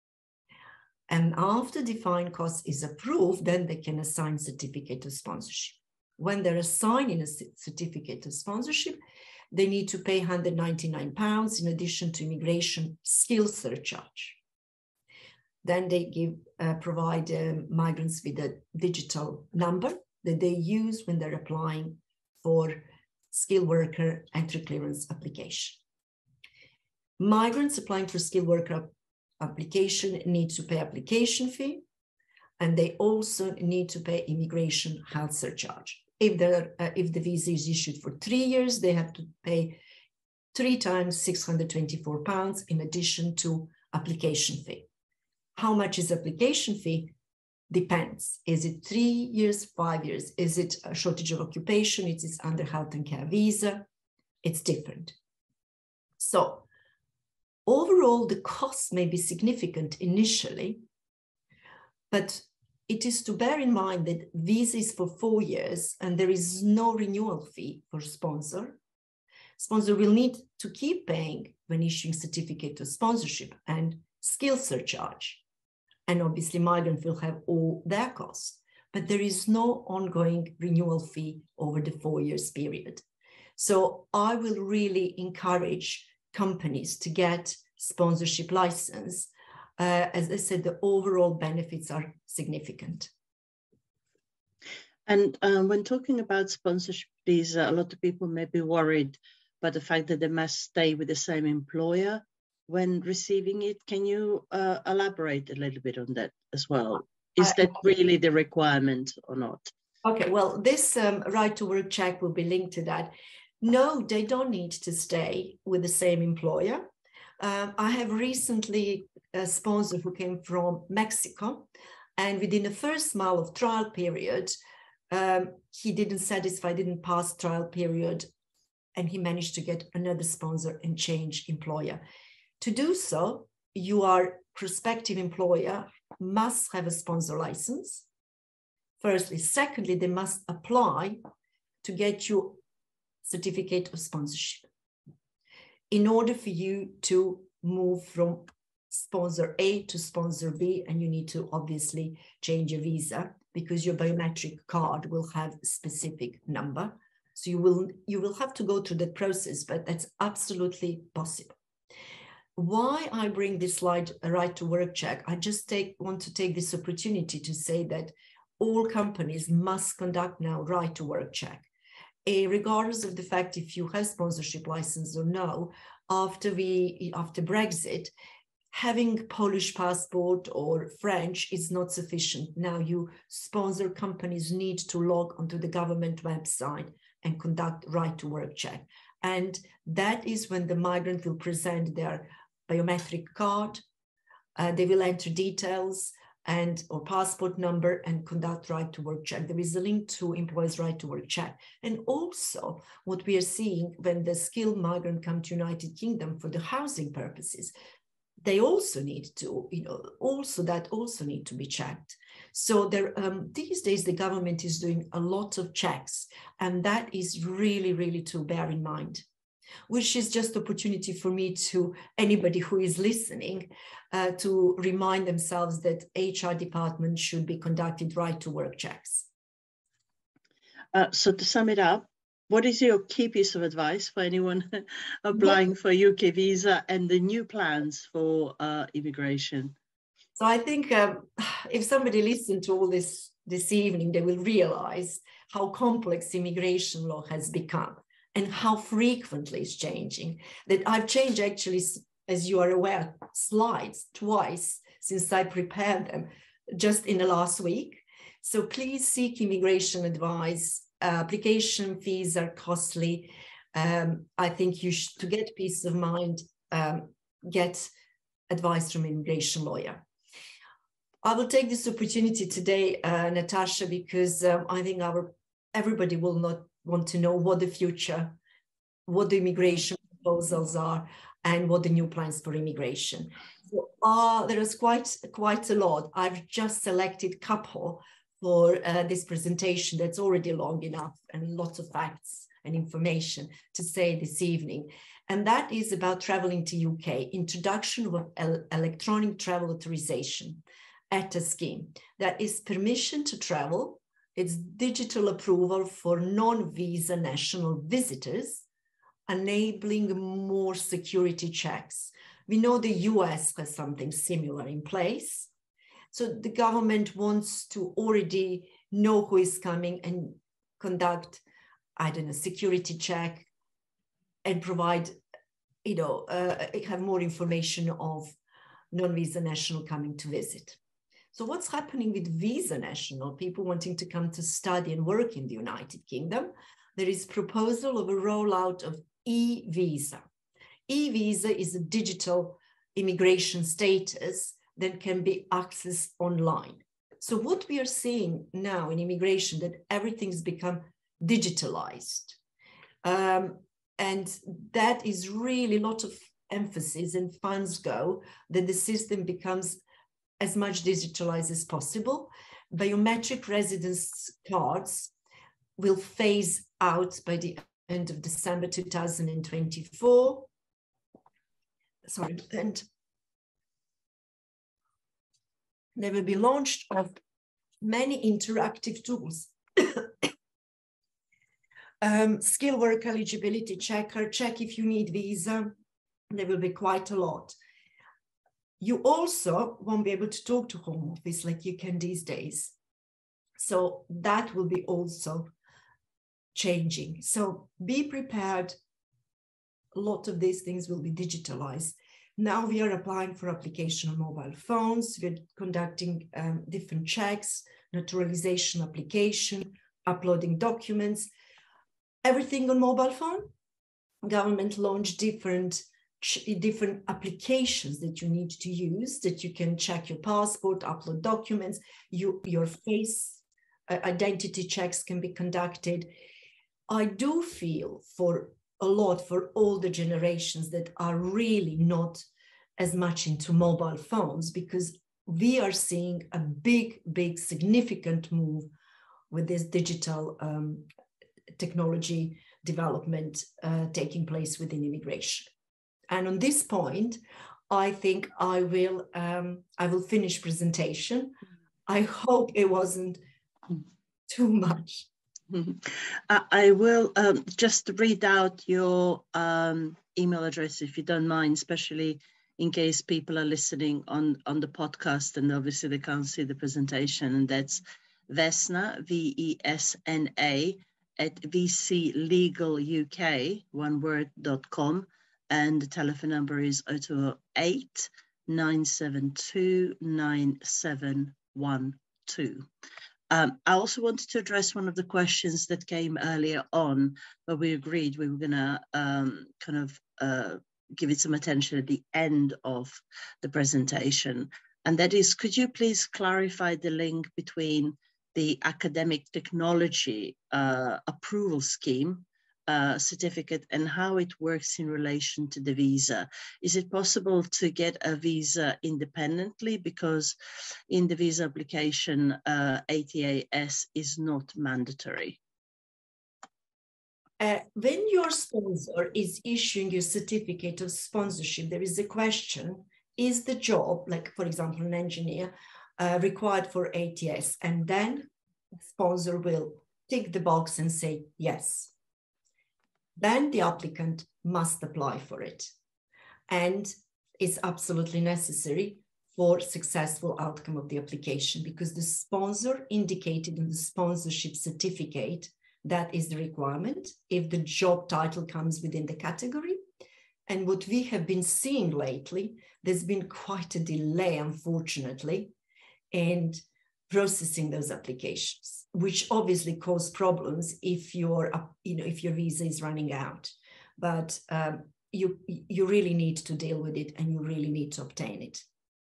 And after defined cost is approved, then they can assign certificate of sponsorship. When they're assigning a certificate of sponsorship, they need to pay one hundred ninety-nine pounds in addition to immigration skills surcharge. Then they give, uh, provide uh, migrants with a digital number that they use when they're applying for skilled worker entry clearance application. Migrants applying for skilled worker application need to pay application fee, and they also need to pay immigration health surcharge. If, uh, if the visa is issued for three years, they have to pay three times six hundred twenty-four pounds in addition to application fee. How much is application fee? Depends. Is it three years, five years? Is it a shortage of occupation? It is under health and care visa. It's different. So overall, the cost may be significant initially, but it is to bear in mind that visa is for four years and there is no renewal fee for sponsor. Sponsor will need to keep paying when issuing certificate of sponsorship and skill surcharge. And obviously migrant will have all their costs, but there is no ongoing renewal fee over the four years period. So I will really encourage companies to get sponsorship license. Uh, as I said, the overall benefits are significant. And um, when talking about sponsorship visa, a lot of people may be worried about the fact that they must stay with the same employer when receiving it. Can you uh, elaborate a little bit on that as well? Is that really the requirement or not? Okay, well, this um, right to work check will be linked to that. No, they don't need to stay with the same employer. Um, I have recently a sponsor who came from Mexico, and within the first month of trial period, um, he didn't satisfy, didn't pass trial period, and he managed to get another sponsor and change employer. To do so, your prospective employer must have a sponsor license. Firstly. Secondly, they must apply to get your certificate of sponsorship in order for you to move from sponsor A to sponsor B, and you need to obviously change your visa because your biometric card will have a specific number. So you will, you will have to go through that process, but that's absolutely possible. Why I bring this slide, a right to work check, I just take, want to take this opportunity to say that all companies must conduct now right to work check. A, regardless of the fact if you have sponsorship license or no, after we, after Brexit, having Polish passport or French is not sufficient. Now you sponsor companies need to log onto the government website and conduct right to work check. And that is when the migrant will present their biometric card, uh, they will enter details and or passport number and conduct right to work check. There is a link to employers' right to work check. And also what we are seeing when the skilled migrant come to United Kingdom for the housing purposes, they also need to, you know, also that also need to be checked. So there, um, these days the government is doing a lot of checks, and that is really, really to bear in mind, which is just opportunity for me to anybody who is listening uh, to remind themselves that H R department should be conducted right to work checks. Uh, so to sum it up, what is your key piece of advice for anyone applying yeah. for U K visa and the new plans for uh, immigration? So I think um, if somebody listened to all this this evening, they will realize how complex immigration law has become and how frequently it's changing. That I've changed actually, as you are aware, slides twice since I prepared them just in the last week. So please seek immigration advice. Uh, application fees are costly. Um, I think you should, to get peace of mind, um, get advice from an immigration lawyer. I will take this opportunity today, uh, Natasha, because um, I think our everybody will not want to know what the future, what the immigration proposals are, and what the new plans for immigration. So uh, there is quite, quite a lot. I've just selected a couple for uh, this presentation that's already long enough and lots of facts and information to say this evening. And that is about traveling to U K, introduction of el- electronic travel authorization at a scheme. That is permission to travel. It's digital approval for non-visa national visitors, enabling more security checks. We know the U S has something similar in place. So the government wants to already know who is coming and conduct, I don't know, security check and provide, you know, uh, have more information of non-visa national coming to visit. So what's happening with visa national, people wanting to come to study and work in the United Kingdom? There is proposal of a rollout of e-visa. E-visa is a digital immigration status that can be accessed online. So what we are seeing now in immigration, that everything's become digitalized. Um, and that is really a lot of emphasis and funds go that the system becomes as much digitalized as possible. Biometric residence cards will phase out by the end of December two thousand twenty-four. Sorry, and they will be launched of many interactive tools. um, skill work eligibility checker, check if you need visa. There will be quite a lot. You also won't be able to talk to home office like you can these days. So that will be also changing. So be prepared. A lot of these things will be digitalized. Now we are applying for application on mobile phones. We're conducting um, different checks, naturalization application, uploading documents, everything on mobile phone. Government launched different, different applications that you need to use, that you can check your passport, upload documents, you, your face uh, identity checks can be conducted. I do feel for a lot for older generations that are really not as much into mobile phones, because we are seeing a big, big, significant move with this digital um, technology development uh, taking place within immigration. And on this point, I think I will, um, I will finish presentation. I hope it wasn't too much. Uh, I will um, just read out your um, email address, if you don't mind, especially in case people are listening on, on the podcast and obviously they can't see the presentation. And that's Vesna, V E S N A, at V C Legal U K, one word, dot com. And the telephone number is zero two zero eight, nine seven two, nine seven one two. Um, I also wanted to address one of the questions that came earlier on, where we agreed we were going to um, kind of uh, give it some attention at the end of the presentation. And that is, could you please clarify the link between the academic technology uh, approval scheme uh, certificate and how it works in relation to the visa? Is it possible to get a visa independently? Because in the visa application, uh, A T A S is not mandatory. Uh, when your sponsor is issuing your certificate of sponsorship, there is a question, is the job, like for example, an engineer, uh, required for A T S? And then the sponsor will tick the box and say yes. Then the applicant must apply for it. And it's absolutely necessary for successful outcome of the application, because the sponsor indicated in the sponsorship certificate that is the requirement if the job title comes within the category. And what we have been seeing lately, there's been quite a delay, unfortunately, in processing those applications, which obviously cause problems if your, you know, if your visa is running out. But um, you, you really need to deal with it, and you really need to obtain it.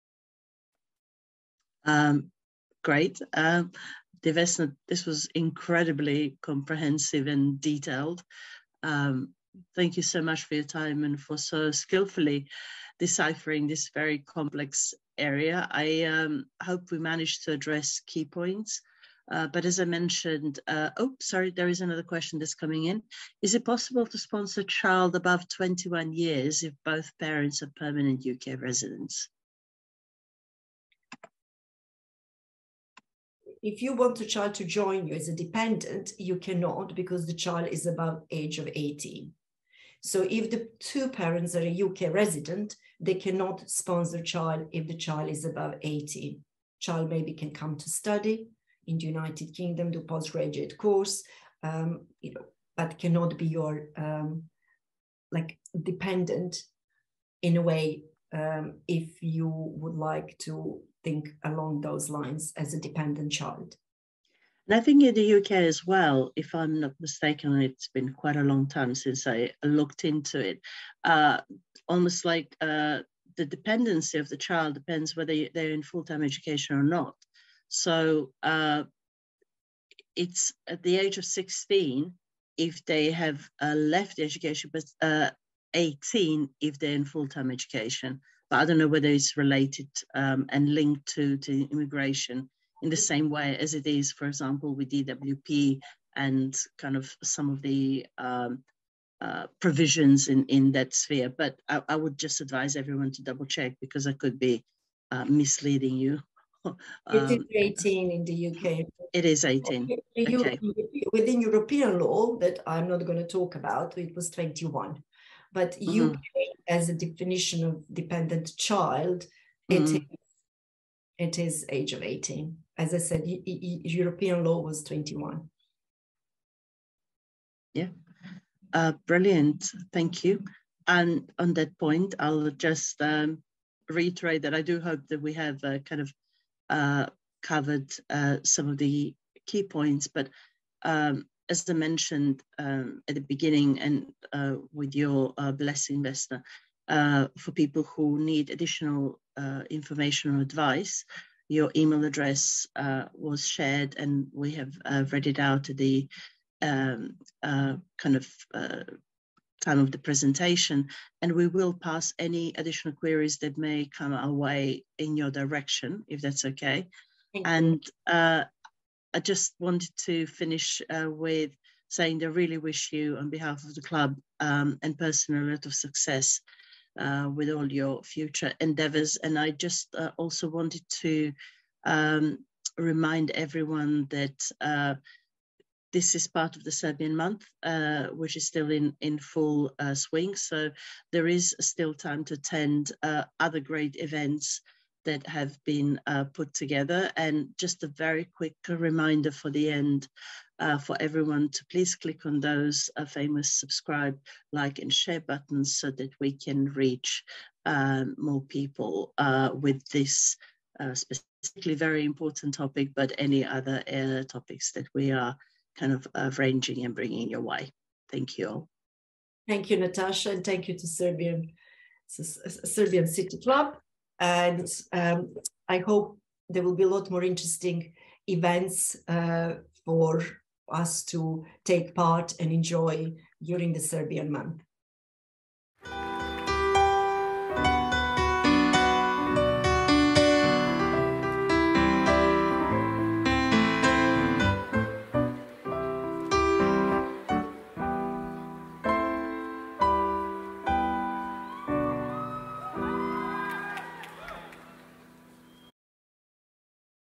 Um, great. Um, Vesna, this was incredibly comprehensive and detailed. Um, thank you so much for your time and for so skillfully deciphering this very complex area. I um, hope we managed to address key points. Uh, but as I mentioned, uh, oh, sorry, there is another question that's coming in. Is it possible to sponsor a child above twenty-one years if both parents are permanent U K residents? If you want a child to join you as a dependent, you cannot, because the child is above age of eighteen. So if the two parents are a U K resident, they cannot sponsor a child if the child is above eighteen. Child maybe can come to study in the United Kingdom, do postgraduate course, um, you know, but cannot be your um, like dependent in a way um, if you would like to think along those lines as a dependent child. And I think in the U K as well, if I'm not mistaken, it's been quite a long time since I looked into it. Uh, almost like uh, the dependency of the child depends whether they're in full-time education or not. So uh, it's at the age of sixteen if they have uh, left the education, but uh, eighteen if they're in full-time education. But I don't know whether it's related um, and linked to, to immigration in the same way as it is, for example, with D W P and kind of some of the um, uh, provisions in, in that sphere. But I, I would just advise everyone to double check because I could be uh, misleading you. um, it is eighteen in the U K. It is eighteen. Okay. Within European law that I'm not going to talk about, it was twenty-one. But mm-hmm. U K, as a definition of dependent child, it, mm-hmm. is, it is age of eighteen. As I said, European law was twenty-one. Yeah, uh, brilliant. Thank you. And on that point, I'll just um, reiterate that I do hope that we have uh, kind of uh, covered uh, some of the key points, but um, as I mentioned um, at the beginning and uh, with your uh, blessing, Vesna, uh, for people who need additional uh, information or advice, your email address uh, was shared and we have uh, read it out at the um, uh, kind of uh, time of the presentation, and we will pass any additional queries that may come our way in your direction, if that's okay. Thank and uh, I just wanted to finish uh, with saying that I really wish you, on behalf of the club um, and personally, a lot of success uh, with all your future endeavors. And I just uh, also wanted to um, remind everyone that uh, this is part of the Serbian Month, uh, which is still in, in full uh, swing. So there is still time to attend uh, other great events that have been uh, put together. And just a very quick reminder for the end uh, for everyone to please click on those uh, famous subscribe, like and share buttons so that we can reach um, more people uh, with this uh, specifically very important topic, but any other uh, topics that we are kind of uh, ranging and bringing your way. Thank you all. Thank you, Natasha, and thank you to Serbian, Serbian City Club. And um, I hope there will be a lot more interesting events uh, for us to take part and enjoy during the Serbian Month.